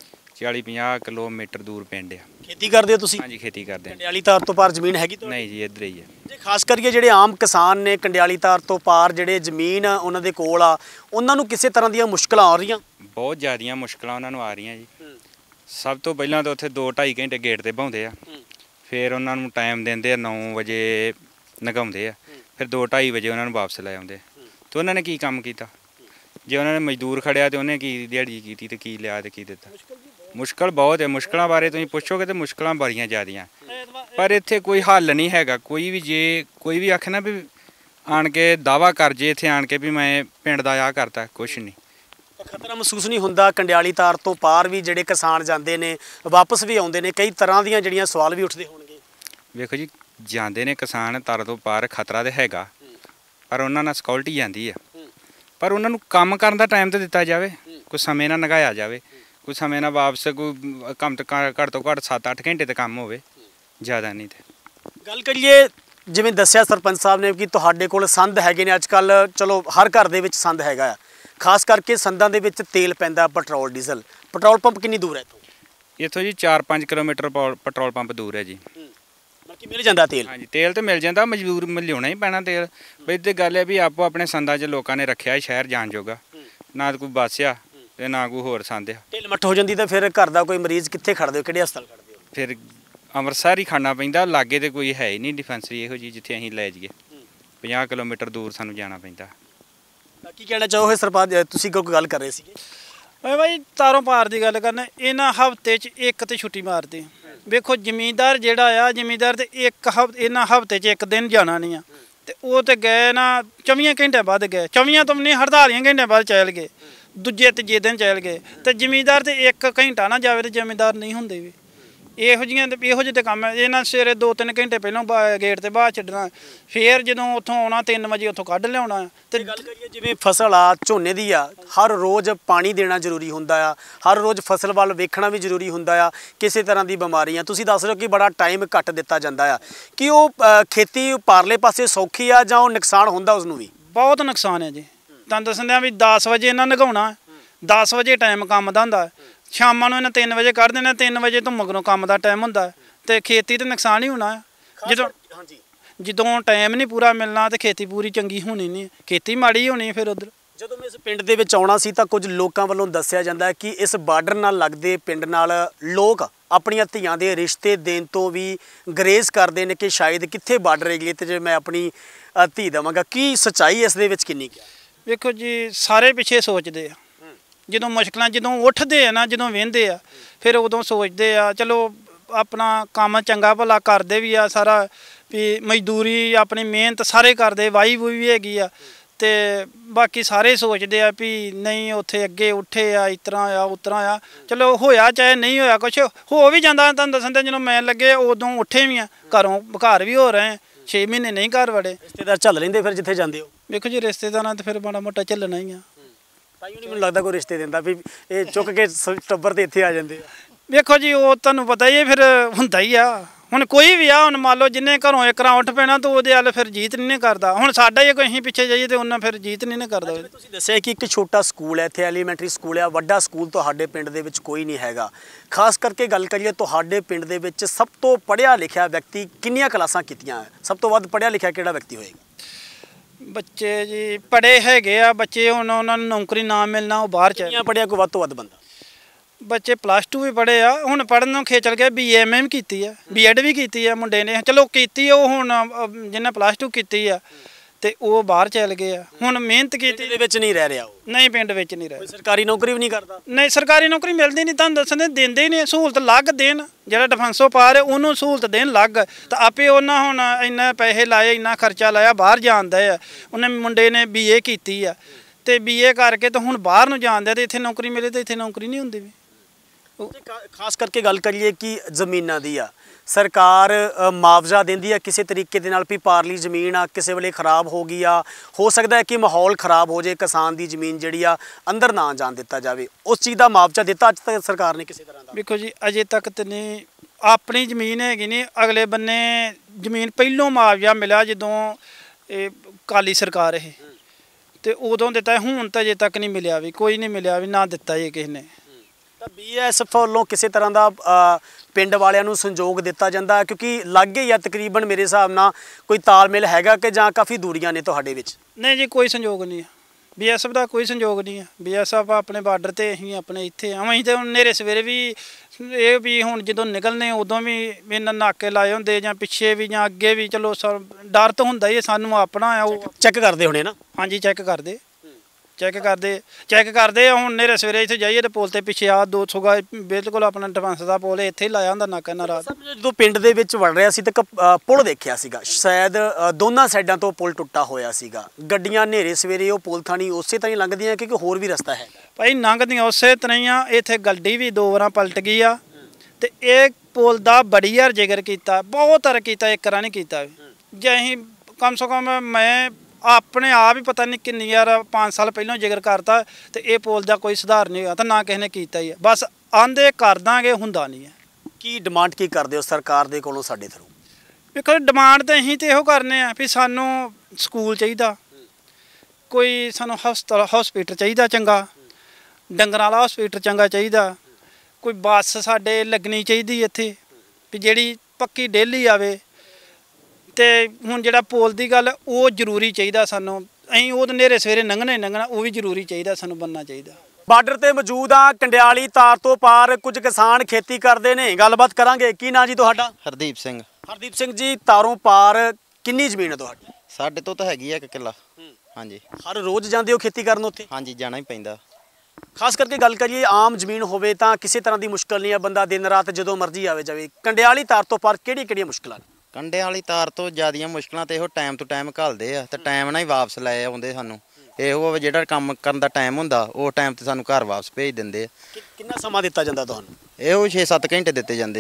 40-50 ਕਿਲੋਮੀਟਰ ਦੂਰ ਪਿੰਡ ਆ। ਖੇਤੀ ਕਰਦੇ ਹੋ ਤੁਸੀਂ? ਹਾਂਜੀ, ਖੇਤੀ ਕਰਦੇ ਆ। ਕੰਡਿਆਲੀ ਤਾਰ ਤੋਂ ਪਾਰ ਜ਼ਮੀਨ ਹੈਗੀ ਤੁਹਾਡੀ? ਨਹੀਂ ਜੀ, ਇੱਧਰ ਹੀ ਆ। ਜੇ ਖਾਸ ਕਰਕੇ ਜਿਹੜੇ ਆਮ ਕਿਸਾਨ ਨੇ ਕੰਡਿਆਲੀ ਤਾਰ ਤੋਂ ਪਾਰ ਜਿਹੜੇ ਜ਼ਮੀਨ ਉਹਨਾਂ ਦੇ ਕੋਲ ਆ, ਉਹਨਾਂ ਨੂੰ ਕਿਸੇ ਤਰ੍ਹਾਂ ਦੀਆਂ ਮੁਸ਼ਕਲਾਂ ਆ ਰਹੀਆਂ? ਬਹੁਤ ਜ਼ਿਆਦੀਆਂ ਮੁਸ਼ਕਲਾਂ ਉਹਨਾਂ ਨੂੰ ਆ ਰਹੀਆਂ ਜੀ। ਸਭ ਤੋਂ ਪਹਿਲਾਂ ਤਾਂ ਉੱਥੇ 2-2.5 ਘੰਟੇ ਗੇਟ ਤੇ ਬਹਾਉਂਦੇ ਆ, ਫਿਰ ਉਹਨਾਂ ਨੂੰ ਟਾਈਮ ਦਿੰਦੇ ਆ 9 ਵਜੇ ਨਗਾਉਂਦੇ ਆ, ਫਿਰ 2-2.5 ਵਜੇ ਉਹਨਾਂ ਨੂੰ ਵਾਪਸ ਲੈ ਆਉਂਦੇ। ਤੇ ਉਹਨਾਂ ਨੇ ਕੀ ਕੰਮ ਕੀਤਾ? ਜੇ ਉਹਨਾਂ ਨੇ ਮਜ਼ਦੂਰ ਖੜਿਆ ਤੇ ਉਹਨੇ ਕੀ ਦਿਹਾੜੀ ਕੀਤੀ ਤੇ ਕੀ ਲਿਆ ਤੇ ਕੀ ਦਿੱਤਾ? ਮੁਸ਼ਕਲ ਬਹੁਤ ਹੈ। ਮੁਸ਼ਕਲਾਂ ਬਾਰੇ ਤੁਸੀਂ ਪੁੱਛੋਗੇ ਤੇ ਮੁਸ਼ਕਲਾਂ ਬੜੀਆਂ ਜ਼ਿਆਦੀਆਂ, ਪਰ ਇੱਥੇ ਕੋਈ ਹੱਲ ਨਹੀਂ ਹੈਗਾ। ਕੋਈ ਵੀ ਜੇ ਕੋਈ ਵੀ ਆਖੇ ਨਾ ਵੀ ਆਣ ਕੇ ਦਾਵਾ ਕਰ ਜੇ ਇੱਥੇ ਆਣ ਕੇ ਵੀ ਮੈਂ ਪਿੰਡ ਦਾ ਆਹ ਕਰਤਾ, ਕੁਛ ਨਹੀਂ। ਖਤਰਾ ਮਹਿਸੂਸ ਨਹੀਂ ਹੁੰਦਾ? ਕੰਡਿਆਲੀ ਤਾਰ ਤੋਂ ਪਾਰ ਵੀ ਜਿਹੜੇ ਕਿਸਾਨ ਜਾਂਦੇ ਨੇ, ਵਾਪਸ ਵੀ ਆਉਂਦੇ ਨੇ, ਕਈ ਤਰ੍ਹਾਂ ਦੀਆਂ ਜਿਹੜੀਆਂ ਸਵਾਲ ਵੀ ਉੱਠਦੇ ਹੋਣਗੇ। ਵੇਖੋ ਜੀ, ਜਾਂਦੇ ਨੇ ਕਿਸਾਨ ਤਾਰ ਤੋਂ ਪਾਰ, ਖਤਰਾ ਤਾਂ ਹੈਗਾ, ਪਰ ਉਹਨਾਂ ਨਾਲ ਸਿਕਿਉਰਿਟੀ ਜਾਂਦੀ ਆ। ਪਰ ਉਹਨਾਂ ਨੂੰ ਕੰਮ ਕਰਨ ਦਾ ਟਾਈਮ ਤਾਂ ਦਿੱਤਾ ਜਾਵੇ, ਕੋਈ ਸਮੇਂ ਨਾਲ ਲੰਘਾਇਆ ਜਾਵੇ, ਕੋਈ ਸਮੇਂ ਨਾਲ ਵਾਪਸ ਕੋਈ ਕੰਮ ਤੋਂ ਘੱਟ ਤੋਂ ਘੱਟ 7-8 ਘੰਟੇ ਤੇ ਕੰਮ ਹੋਵੇ, ਜ਼ਿਆਦਾ ਨਹੀਂ। ਤੇ ਗੱਲ ਕਰੀਏ, ਜਿਵੇਂ ਦੱਸਿਆ ਸਰਪੰਚ ਸਾਹਿਬ ਨੇ ਕਿ ਤੁਹਾਡੇ ਕੋਲ ਸੰਦ ਹੈਗੇ ਨੇ। ਅੱਜ ਕੱਲ੍ਹ ਚਲੋ ਹਰ ਘਰ ਦੇ ਵਿੱਚ ਸੰਦ ਹੈਗਾ ਆ, ਖਾਸ ਕਰਕੇ ਸੰਦਾਂ ਦੇ ਵਿੱਚ ਤੇਲ ਪੈਂਦਾ, ਪੈਟਰੋਲ ਡੀਜ਼ਲ। ਪੈਟਰੋਲ ਪੰਪ ਕਿੰਨੀ ਦੂਰ ਹੈ ਇੱਥੋਂ ਜੀ? 4-5 ਕਿਲੋਮੀਟਰ ਪੈਟਰੋਲ ਪੰਪ ਦੂਰ ਹੈ ਜੀ। ਬਾਕੀ ਮਿਲ ਜਾਂਦਾ ਤੇਲ? ਹਾਂਜੀ, ਤੇਲ ਤਾਂ ਮਿਲ ਜਾਂਦਾ, ਮਜਬੂਰ ਲਿਆਉਣਾ ਹੀ ਪੈਣਾ ਤੇਲ। ਬਈ ਤੇ ਗੱਲ ਹੈ ਵੀ ਆਪੋ ਆਪਣੇ ਸੰਦਾਂ 'ਚ ਲੋਕਾਂ ਨੇ ਰੱਖਿਆ ਸ਼ਹਿਰ ਜਾਣ ਜੋਗਾ, ਨਾ ਕੋਈ ਬੱਸ ਆ ਤੇ ਨਾ ਕੋਈ ਹੋਰ ਸੰਦ ਆ। ਢਿੱਲ ਮੱਠ ਹੋ ਜਾਂਦੀ ਤਾਂ ਫਿਰ ਘਰ ਦਾ ਕੋਈ ਮਰੀਜ਼ ਕਿੱਥੇ ਖੜਦੇ ਹੋ, ਕਿਹੜੇ ਹਸਪਤਾਲ ਖੜਦੇ ਹੋ? ਫਿਰ ਅੰਮ੍ਰਿਤਸਰ ਹੀ ਖੜਨਾ ਪੈਂਦਾ। ਲਾਗੇ ਤੇ ਕੋਈ ਹੈ ਹੀ ਨਹੀਂ ਡਿਸਪੈਂਸਰੀ ਇਹੋ ਜਿਹੀ ਜਿੱਥੇ ਅਸੀਂ ਲੈ ਜਾਈਏ। 50 ਕਿਲੋਮੀਟਰ ਦੂਰ ਸਾਨੂੰ ਜਾਣਾ ਪੈਂਦਾ। ਕੀ ਕਹਿਣਾ ਚਾਹੋਗੇ ਸਰਪੰਚ? ਤੁਸੀਂ ਕੋਈ ਗੱਲ ਕਰ ਰਹੇ ਸੀਗੇ। ਬਾਈ ਤਾਰੋਂ ਪਾਰ ਦੀ ਗੱਲ ਕਰਨਾ, ਇਹਨਾਂ ਹਫ਼ਤੇ 'ਚ ਇੱਕ ਤੇ ਛੁੱਟੀ ਮਾਰਦੇ। ਵੇਖੋ ਜ਼ਿਮੀਂਦਾਰ ਜਿਹੜਾ ਆ, ਜ਼ਿਮੀਂਦਾਰ ਤੇ ਇਹਨਾਂ ਹਫ਼ਤੇ 'ਚ ਇੱਕ ਦਿਨ ਜਾਣਾ ਨਹੀਂ ਆ, ਤੇ ਉਹ ਤੇ ਗਏ ਨਾ 24 ਘੰਟੇ ਬਾਅਦ ਗਏ। 24 ਤੋਂ ਨਹੀਂ 48 ਘੰਟੇ ਬਾਅਦ ਚੱਲ ਗਏ, ਦੂਜੇ ਤੀਜੇ ਦਿਨ ਚੱਲ ਗਏ। ਤੇ ਜ਼ਿਮੀਂਦਾਰ ਤੇ 1 ਘੰਟਾ ਨਾ ਜਾਵੇ ਤੇ ਜ਼ਿਮੀਂਦਾਰ ਨਹੀਂ ਹੁੰਦੇ ਵੀ। ਇਹੋ ਜਿਹੇ ਤੇ ਕੰਮ ਹੈ। ਇਹਨਾਂ ਸਵੇਰੇ 2-3 ਘੰਟੇ ਪਹਿਲਾਂ ਗੇਟ ਤੇ ਬਾਹਰ ਛੱਡਣਾ, ਫੇਰ ਜਦੋਂ ਉੱਥੋਂ ਆਉਣਾ 3 ਵਜੇ ਉੱਥੋਂ ਕੱਢ ਲਿਆਉਣਾ। ਤੇ ਗੱਲ ਕਰੀਏ ਜਿਵੇਂ ਫਸਲ ਆ ਝੋਨੇ ਦੀ ਆ, ਹਰ ਰੋਜ਼ ਪਾਣੀ ਦੇਣਾ ਜ਼ਰੂਰੀ ਹੁੰਦਾ ਆ, ਹਰ ਰੋਜ਼ ਫਸਲ ਵੱਲ ਵੇਖਣਾ ਵੀ ਜ਼ਰੂਰੀ ਹੁੰਦਾ ਆ। ਕਿਸੇ ਤਰ੍ਹਾਂ ਦੀ ਬਿਮਾਰੀਆਂ ਤੁਸੀਂ ਦੱਸ ਰਹੇ ਹੋ ਕਿ ਬੜਾ ਟਾਈਮ ਘੱਟ ਦਿੱਤਾ ਜਾਂਦਾ ਆ, ਕਿ ਉਹ ਖੇਤੀ ਪਾਰਲੇ ਪਾਸੇ ਸੌਖੀ ਆ ਜਾਂ ਉਹ ਨੁਕਸਾਨ ਹੁੰਦਾ ਉਸਨੂੰ ਵੀ? ਬਹੁਤ ਨੁਕਸਾਨ ਹੈ ਜੀ। ਤੁਹਾਨੂੰ ਦੱਸਣ ਦਿਆਂ ਵੀ 10 ਵਜੇ ਇਹਨਾਂ ਨਗਾਉਣਾ, 10 ਵਜੇ ਟਾਈਮ ਕੰਮ ਦਾ ਹੁੰਦਾ, ਸ਼ਾਮਾਂ ਨੂੰ ਇਹਨਾਂ 3 ਵਜੇ ਕੱਢ ਦੇਣਾ, 3 ਵਜੇ ਤੋਂ ਮਗਰੋਂ ਕੰਮ ਦਾ ਟਾਈਮ ਹੁੰਦਾ। ਤੇ ਖੇਤੀ ਤੇ ਨੁਕਸਾਨ ਹੀ ਹੋਣਾ ਜਦੋਂ ਟਾਈਮ ਨਹੀਂ ਪੂਰਾ ਮਿਲਣਾ ਤੇ ਖੇਤੀ ਪੂਰੀ ਚੰਗੀ ਹੋਣੀ ਨਹੀਂ, ਖੇਤੀ ਮਾੜੀ ਹੋਣੀ ਫਿਰ ਉਧਰ। ਜਦੋਂ ਮੈਂ ਇਸ ਪਿੰਡ ਦੇ ਵਿੱਚ ਆਉਣਾ ਸੀ ਤਾਂ ਕੁਝ ਲੋਕਾਂ ਵੱਲੋਂ ਦੱਸਿਆ ਜਾਂਦਾ ਹੈ ਕਿ ਇਸ ਬਾਰਡਰ ਨਾਲ ਲੱਗਦੇ ਪਿੰਡ ਨਾਲ ਲੋਕ ਆਪਣੀਆਂ ਧੀਆਂ ਦੇ ਰਿਸ਼ਤੇ ਦੇਣ ਤੋਂ ਵੀ ਗਰੇਜ਼ ਕਰਦੇ ਨੇ ਕਿ ਸ਼ਾਇਦ ਕਿੱਥੇ ਬਾਰਡਰ ਏਰੀਏ ਤੇ ਜੇ ਮੈਂ ਆਪਣੀ ਧੀ ਦੇਵਾਂਗਾ। ਕੀ ਸੱਚਾਈ ਇਸ ਦੇ ਵਿੱਚ ਕਿੰਨੀ ਕੁ ਹੈ? ਵੇਖੋ ਜੀ, ਸਾਰੇ ਪਿੱਛੇ ਸੋਚਦੇ ਆ, ਜਦੋਂ ਮੁਸ਼ਕਲਾਂ ਜਦੋਂ ਉੱਠਦੇ ਆ ਨਾ, ਜਦੋਂ ਵਹਿੰਦੇ ਆ ਫਿਰ ਉਦੋਂ ਸੋਚਦੇ ਆ ਚਲੋ ਆਪਣਾ ਕੰਮ ਚੰਗਾ ਭਲਾ ਕਰਦੇ ਵੀ ਆ, ਸਾਰਾ ਵੀ ਮਜ਼ਦੂਰੀ ਆਪਣੀ ਮਿਹਨਤ ਸਾਰੇ ਕਰਦੇ, ਵਾਹੀ ਵੂਈ ਵੀ ਹੈਗੀ ਆ। ਤੇ ਬਾਕੀ ਸਾਰੇ ਸੋਚਦੇ ਆ ਵੀ ਨਹੀਂ ਉੱਥੇ ਅੱਗੇ ਉੱਠੇ ਆ, ਇਸ ਤਰ੍ਹਾਂ ਆ ਉਸ ਤਰ੍ਹਾਂ ਆ। ਚਲੋ ਹੋਇਆ ਚਾਹੇ ਨਹੀਂ ਹੋਇਆ, ਕੁਛ ਹੋ ਵੀ ਜਾਂਦਾ। ਤੁਹਾਨੂੰ ਦੱਸਣ ਤੇ ਜਦੋਂ ਮੈਂ ਲੱਗੇ ਉਦੋਂ ਉੱਠੇ ਵੀ ਆ, ਘਰ ਵੀ ਹੋ ਰਹੇ 6 ਮਹੀਨੇ ਨਹੀਂ ਘਰ ਵੜੇ। ਰਿਸ਼ਤੇਦਾਰ ਚੱਲ ਲੈਂਦੇ ਫਿਰ ਜਿੱਥੇ ਜਾਂਦੇ ਹੋ? ਵੇਖੋ ਜੀ, ਰਿਸ਼ਤੇਦਾਰਾਂ ਤੇ ਫਿਰ ਮਾੜਾ ਮੋਟਾ ਚੱਲਣਾ ਹੀ ਆ। ਤਾਈਓ ਨਹੀਂ ਮੈਨੂੰ ਲੱਗਦਾ ਕੋਈ ਰਿਸ਼ਤੇ ਦਿੰਦਾ ਵੀ ਇਹ ਚੁੱਕ ਕੇ ਟੱਬਰ ਤੇ ਇੱਥੇ ਆ ਜਾਂਦੇ ਆ। ਵੇਖੋ ਜੀ, ਉਹ ਤੁਹਾਨੂੰ ਪਤਾ ਹੀ ਹੈ, ਫਿਰ ਹੁੰਦਾ ਹੀ ਆ। ਹੁਣ ਕੋਈ ਵੀ ਆ, ਹੁਣ ਮੰਨ ਲਓ ਜਿੰਨੇ ਘਰੋਂ ਇਕਰਾਂ ਉੱਠ ਪੈਣਾ ਤਾਂ ਉਹਦੇ ਵੱਲ ਫਿਰ ਜੀਤ ਨਹੀਂ ਕਰਦਾ। ਹੁਣ ਸਾਡਾ ਹੀ ਕੋਈ ਅਸੀਂ ਪਿੱਛੇ ਜਾਈਏ ਤੇ ਉਹਨਾਂ ਫਿਰ ਜੀਤ ਨਹੀਂ ਕਰਦਾ। ਤੁਸੀਂ ਦੱਸਿਆ ਕਿ ਇੱਕ ਛੋਟਾ ਸਕੂਲ ਹੈ ਇੱਥੇ, ਐਲੀਮੈਂਟਰੀ ਸਕੂਲ ਹੈ, ਵੱਡਾ ਸਕੂਲ ਤੁਹਾਡੇ ਪਿੰਡ ਦੇ ਵਿੱਚ ਕੋਈ ਨਹੀਂ ਹੈਗਾ। ਖਾਸ ਕਰਕੇ ਗੱਲ ਕਰੀਏ ਤੁਹਾਡੇ ਪਿੰਡ ਦੇ ਵਿੱਚ ਸਭ ਤੋਂ ਪੜ੍ਹਿਆ ਲਿਖਿਆ ਵਿਅਕਤੀ ਕਿੰਨੀਆਂ ਕਲਾਸਾਂ ਕੀਤੀਆਂ ਹੈ? ਸਭ ਤੋਂ ਵੱਧ ਪੜ੍ਹਿਆ ਲਿਖਿਆ ਕਿਹੜਾ ਵਿਅਕਤੀ ਹੋਏਗਾ? ਬੱਚੇ ਜੀ ਪੜ੍ਹੇ ਹੈਗੇ ਆ ਬੱਚੇ, ਹੁਣ ਉਹਨਾਂ ਨੂੰ ਨੌਕਰੀ ਨਾ ਮਿਲਣਾ, ਉਹ ਬਾਹਰ ਚ ਪੜ੍ਹਿਆ ਕੋਈ ਵੱਧ ਤੋਂ ਵੱਧ ਬੰਦਾ? ਬੱਚੇ +2 ਵੀ ਪੜ੍ਹੇ ਆ, ਹੁਣ ਪੜ੍ਹਨ ਨੂੰ ਖੇਚਲ ਗਿਆ। BA ਵੀ ਕੀਤੀ ਆ, B.Ed ਵੀ ਕੀਤੀ ਆ ਮੁੰਡੇ ਨੇ, ਚਲੋ ਕੀਤੀ। ਉਹ ਹੁਣ ਜਿਹਨੇ +2 ਕੀਤੀ ਆ ਤੇ ਉਹ ਬਾਹਰ ਚਲ ਗਏ ਆ। ਹੁਣ ਮਿਹਨਤ ਕੀਤੀ ਦੇ ਵਿੱਚ ਨਹੀਂ ਰਹਿ ਰਿਹਾ ਉਹ? ਨਹੀਂ, ਪਿੰਡ ਵਿੱਚ ਨਹੀਂ ਰਹਿ। ਸਰਕਾਰੀ ਨੌਕਰੀ ਵੀ ਨਹੀਂ ਕਰਦਾ? ਨਹੀਂ, ਸਰਕਾਰੀ ਨੌਕਰੀ ਮਿਲਦੀ ਨਹੀਂ। ਤੁਹਾਨੂੰ ਦੱਸਣ ਦਿੰਦੇ ਹੀ ਨਹੀਂ, ਸਹੂਲਤ ਲੱਗ ਦੇਣ। ਜਿਹੜਾ ਡਿਫੈਂਸੋਂ ਪਾਰ ਹੈ ਉਹਨੂੰ ਸਹੂਲਤ ਦੇਣ ਲੱਗ, ਤਾਂ ਆਪੇ ਉਹਨਾਂ ਹੁਣ ਇੰਨਾ ਪੈਸੇ ਲਾਏ, ਇੰਨਾ ਖਰਚਾ ਲਾਇਆ, ਬਾਹਰ ਜਾਂਦਾ ਆ। ਉਹਨੇ ਮੁੰਡੇ ਨੇ BA ਕੀਤੀ ਆ ਤੇ BA ਕਰਕੇ ਤਾਂ ਹੁਣ ਬਾਹਰ ਨੂੰ ਜਾਂਦਾ ਤੇ ਇੱਥੇ ਨੌਕਰੀ ਮਿਲੇ ਤੇ ਇੱਥੇ ਨੌਕਰੀ ਨਹੀਂ ਹੁੰਦੀ ਵੀ। ਖਾਸ ਕਰਕੇ ਗੱਲ ਕਰੀਏ ਕਿ ਜ਼ਮੀਨਾਂ ਦੀ ਆ, ਸਰਕਾਰ ਮੁਆਵਜ਼ਾ ਦਿੰਦੀ ਆ ਕਿਸੇ ਤਰੀਕੇ ਦੇ ਨਾਲ ਵੀ ਪਾਰਲੀ ਜ਼ਮੀਨ ਆ ਕਿਸੇ ਵੇਲੇ ਖਰਾਬ ਹੋ ਗਈ ਆ, ਹੋ ਸਕਦਾ ਹੈ ਕਿ ਮਾਹੌਲ ਖਰਾਬ ਹੋ ਜਾਏ, ਕਿਸਾਨ ਦੀ ਜ਼ਮੀਨ ਜਿਹੜੀ ਆ ਅੰਦਰ ਨਾ ਜਾਣ ਦਿੱਤਾ ਜਾਵੇ, ਉਸ ਚੀਜ਼ ਦਾ ਮੁਆਵਜ਼ਾ ਦਿੱਤਾ ਅੱਜ ਤੱਕ ਸਰਕਾਰ ਨੇ ਕਿਸੇ ਤਰ੍ਹਾਂ ਦਾ? ਵੇਖੋ ਜੀ, ਅਜੇ ਤੱਕ ਤੇ ਨਹੀਂ। ਆਪਣੀ ਜ਼ਮੀਨ ਹੈਗੀ ਨਹੀਂ, ਅਗਲੇ ਬੰਨੇ ਜ਼ਮੀਨ ਪਹਿਲੋਂ ਮੁਆਵਜ਼ਾ ਮਿਲਿਆ ਜਦੋਂ ਇਹ ਕਾਲੀ ਸਰਕਾਰ ਇਹ ਤੇ ਉਦੋਂ ਦਿੱਤਾ। ਹੁਣ ਤਾਂ ਅਜੇ ਤੱਕ ਨਹੀਂ ਮਿਲਿਆ, ਵੀ ਕੋਈ ਨਹੀਂ ਮਿਲਿਆ, ਵੀ ਨਾ ਦਿੱਤਾ ਇਹ ਕਿਸੇ ਨੇ। ਤਾਂ BSF ਵੱਲੋਂ ਕਿਸੇ ਤਰ੍ਹਾਂ ਦਾ ਪਿੰਡ ਵਾਲਿਆਂ ਨੂੰ ਸੰਯੋਗ ਦਿੱਤਾ ਜਾਂਦਾ, ਕਿਉਂਕਿ ਲਾਗੇ ਹੀ ਆ ਤਕਰੀਬਨ ਮੇਰੇ ਹਿਸਾਬ ਨਾਲ, ਕੋਈ ਤਾਲਮੇਲ ਹੈਗਾ ਕਿ ਜਾਂ ਕਾਫੀ ਦੂਰੀਆਂ ਨੇ ਤੁਹਾਡੇ ਵਿੱਚ? ਨਹੀਂ ਜੀ, ਕੋਈ ਸੰਯੋਗ ਨਹੀਂ ਆ। BSF ਦਾ ਕੋਈ ਸੰਯੋਗ ਨਹੀਂ ਆ। BSF ਆਪਣੇ ਬਾਰਡਰ ਤੇ, ਅਸੀਂ ਆਪਣੇ ਇੱਥੇ ਆ। ਅਸੀਂ ਤੇ ਹੁਣ ਨੇਰੇ ਸਵੇਰੇ ਵੀ ਇਹ ਵੀ ਹੁਣ ਜਦੋਂ ਨਿਕਲਨੇ ਉਦੋਂ ਵੀ ਇਹਨਾਂ ਨਾਕੇ ਲਾਏ ਹੁੰਦੇ, ਜਾਂ ਪਿੱਛੇ ਵੀ ਜਾਂ ਅੱਗੇ ਵੀ। ਚਲੋ ਡਰ ਤਾਂ ਹੁੰਦਾ ਹੀ ਸਾਨੂੰ ਆਪਣਾ ਆ। ਉਹ ਚੈੱਕ ਕਰਦੇ ਹੋਣੇ ਨਾ? ਹਾਂਜੀ, ਚੈੱਕ ਕਰਦੇ ਆ। ਹੁਣ ਨੇਰੇ ਸਵੇਰੇ ਇੱਥੇ ਜਾਈਏ ਤੇ ਪੁਲ ਤੇ ਪਿੱਛੇ ਆ 200 ਗਜ ਬਿਲਕੁਲ ਆਪਣਾ ਡਿਫੈਂਸ ਦਾ ਪੁਲ ਇੱਥੇ ਹੀ ਲਾਇਆ ਹੁੰਦਾ ਨਾਕਾ ਨਾਲ ਰਾਤ। ਜਦੋਂ ਪਿੰਡ ਦੇ ਵਿੱਚ ਵੜ ਰਿਹਾ ਸੀ ਤਾਂ ਪੁਲ ਦੇਖਿਆ ਸੀਗਾ, ਸ਼ਾਇਦ ਦੋਨਾਂ ਸਾਈਡਾਂ ਤੋਂ ਪੁਲ ਟੁੱਟਾ ਹੋਇਆ ਸੀਗਾ। ਗੱਡੀਆਂ ਨੇਰੇ ਸਵੇਰੇ ਉਹ ਪੁਲ ਥਾਣੀ ਉਸੇ ਤਰ੍ਹਾਂ ਹੀ ਲੰਘਦੀਆਂ ਕਿ ਹੋਰ ਵੀ ਰਸਤਾ ਹੈ? ਭਾਈ ਲੰਘਦੀਆਂ ਉਸੇ ਤਰ੍ਹਾਂ ਹੀ ਆ। ਇੱਥੇ ਗੱਡੀ ਵੀ 2 ਵਾਰਾਂ ਪਲਟ ਗਈ ਆ ਤੇ ਇਹ ਪੁਲ ਦਾ ਬੜੀ ਵਾਰ ਜ਼ਿਕਰ ਕੀਤਾ, ਬਹੁਤ ਵਾਰ ਕੀਤਾ, ਇੱਕ ਵਾਰ ਨਹੀਂ ਕੀਤਾ। ਜੇ ਅਸੀਂ ਕਮ ਸੇ ਕਮ ਮੈਂ ਆਪਣੇ ਆਪ ਹੀ ਪਤਾ ਨਹੀਂ ਕਿੰਨੀ ਯਾਰ 5 ਸਾਲ ਪਹਿਲਾਂ ਜ਼ਿਕਰ ਕਰਤਾ ਤੇ ਇਹ ਪੁਲ ਦਾ ਕੋਈ ਸੁਧਾਰ ਨਹੀਂ ਹੋਇਆ, ਤਾਂ ਨਾ ਕਿਸੇ ਨੇ ਕੀਤਾ ਹੀ ਹੈ। ਬਸ ਆਂਦੇ ਕਰ ਦਾਂਗੇ, ਹੁੰਦਾ ਨਹੀਂ ਹੈ। ਕੀ ਡਿਮਾਂਡ ਕੀ ਕਰਦੇ ਹੋ ਸਰਕਾਰ ਦੇ ਕੋਲੋਂ ਸਾਡੇ ਥਰੂ? ਵੇਖੋ, ਡਿਮਾਂਡ ਤਾਂ ਅਸੀਂ ਤੇ ਇਹੋ ਕਰਨੇ ਆ ਵੀ ਸਾਨੂੰ ਸਕੂਲ ਚਾਹੀਦਾ, ਕੋਈ ਸਾਨੂੰ ਹਸਪੀਟਲ ਚਾਹੀਦਾ ਚੰਗਾ, ਡੰਗਰਾਂ ਵਾਲਾ ਹਸਪੀਟਲ ਚੰਗਾ ਚਾਹੀਦਾ, ਕੋਈ ਬੱਸ ਸਾਡੇ ਲੱਗਣੀ ਚਾਹੀਦੀ ਇੱਥੇ ਵੀ ਜਿਹੜੀ ਪੱਕੀ ਡੇਲੀ ਆਵੇ। ਤੇ ਹੁਣ ਜਿਹੜਾ ਪੁਲ ਦੀ ਗੱਲ, ਉਹ ਜ਼ਰੂਰੀ ਚਾਹੀਦਾ ਸਾਨੂੰ। ਅਸੀਂ ਉਹ ਨੇਰੇ ਸਵੇਰੇ ਲੰਘਣਾ ਉਹ ਵੀ ਜ਼ਰੂਰੀ ਚਾਹੀਦਾ, ਸਾਨੂੰ ਬਣਨਾ ਚਾਹੀਦਾ। ਬਾਰਡਰ ਤੇ ਮੌਜੂਦ ਆ, ਕੰਡਿਆਲੀ ਤਾਰ ਤੋਂ ਪਾਰ ਕੁਝ ਕਿਸਾਨ ਖੇਤੀ ਕਰਦੇ ਨੇ, ਗੱਲਬਾਤ ਕਰਾਂਗੇ। ਕੀ ਨਾਂ ਜੀ ਤੁਹਾਡਾ? ਹਰਦੀਪ ਸਿੰਘ। ਹਰਦੀਪ ਸਿੰਘ ਜੀ, ਤਾਰੋਂ ਪਾਰ ਕਿੰਨੀ ਜ਼ਮੀਨ ਹੈ ਤੁਹਾਡੀ? ਸਾਡੇ ਤੋਂ ਤਾਂ ਹੈਗੀ ਆ 1 ਕਿੱਲਾ। ਹਾਂਜੀ। ਹਰ ਰੋਜ਼ ਜਾਂਦੇ ਹੋ ਖੇਤੀ ਕਰਨ ਉੱਥੇ? ਹਾਂਜੀ, ਜਾਣਾ ਹੀ ਪੈਂਦਾ। ਖਾਸ ਕਰਕੇ ਗੱਲ ਕਰੀਏ ਆਮ ਜ਼ਮੀਨ ਹੋਵੇ ਤਾਂ ਕਿਸੇ ਤਰ੍ਹਾਂ ਦੀ ਮੁਸ਼ਕਲ ਨਹੀਂ ਆ, ਬੰਦਾ ਦਿਨ ਰਾਤ ਜਦੋਂ ਮਰਜ਼ੀ ਆਵੇ ਜਾਵੇ। ਕੰਡਿਆਲੀ ਤਾਰ ਤੋਂ ਪਾਰ ਕਿਹੜੀਆਂ ਮੁਸ਼ਕਲਾਂ ਨੇ? ਕੰਡਿਆਲੀ ਤਾਰ ਤੋਂ ਜ਼ਿਆਦੀਆਂ ਮੁਸ਼ਕਲਾਂ ਤੇ ਇਹੋ ਟਾਈਮ ਤੋਂ ਟਾਈਮ ਘੱਲਦੇ ਆ ਤੇ ਟਾਈਮ ਨਾਲ ਹੀ ਵਾਪਸ ਲੈ ਆਉਂਦੇ ਸਾਨੂੰ। ਇਹੋ ਜਿਹੜਾ ਕੰਮ ਕਰਨ ਦਾ ਟਾਈਮ ਹੁੰਦਾ ਉਹ ਟਾਈਮ ਤੇ ਸਾਨੂੰ ਘਰ ਵਾਪਸ ਭੇਜ ਦਿੰਦੇ ਆ। ਕਿੰਨਾ ਸਮਾਂ ਦਿੱਤਾ ਜਾਂਦਾ ਤੁਹਾਨੂੰ? ਇਹੋ 6-7 ਘੰਟੇ ਦਿੱਤੇ ਜਾਂਦੇ ਆ।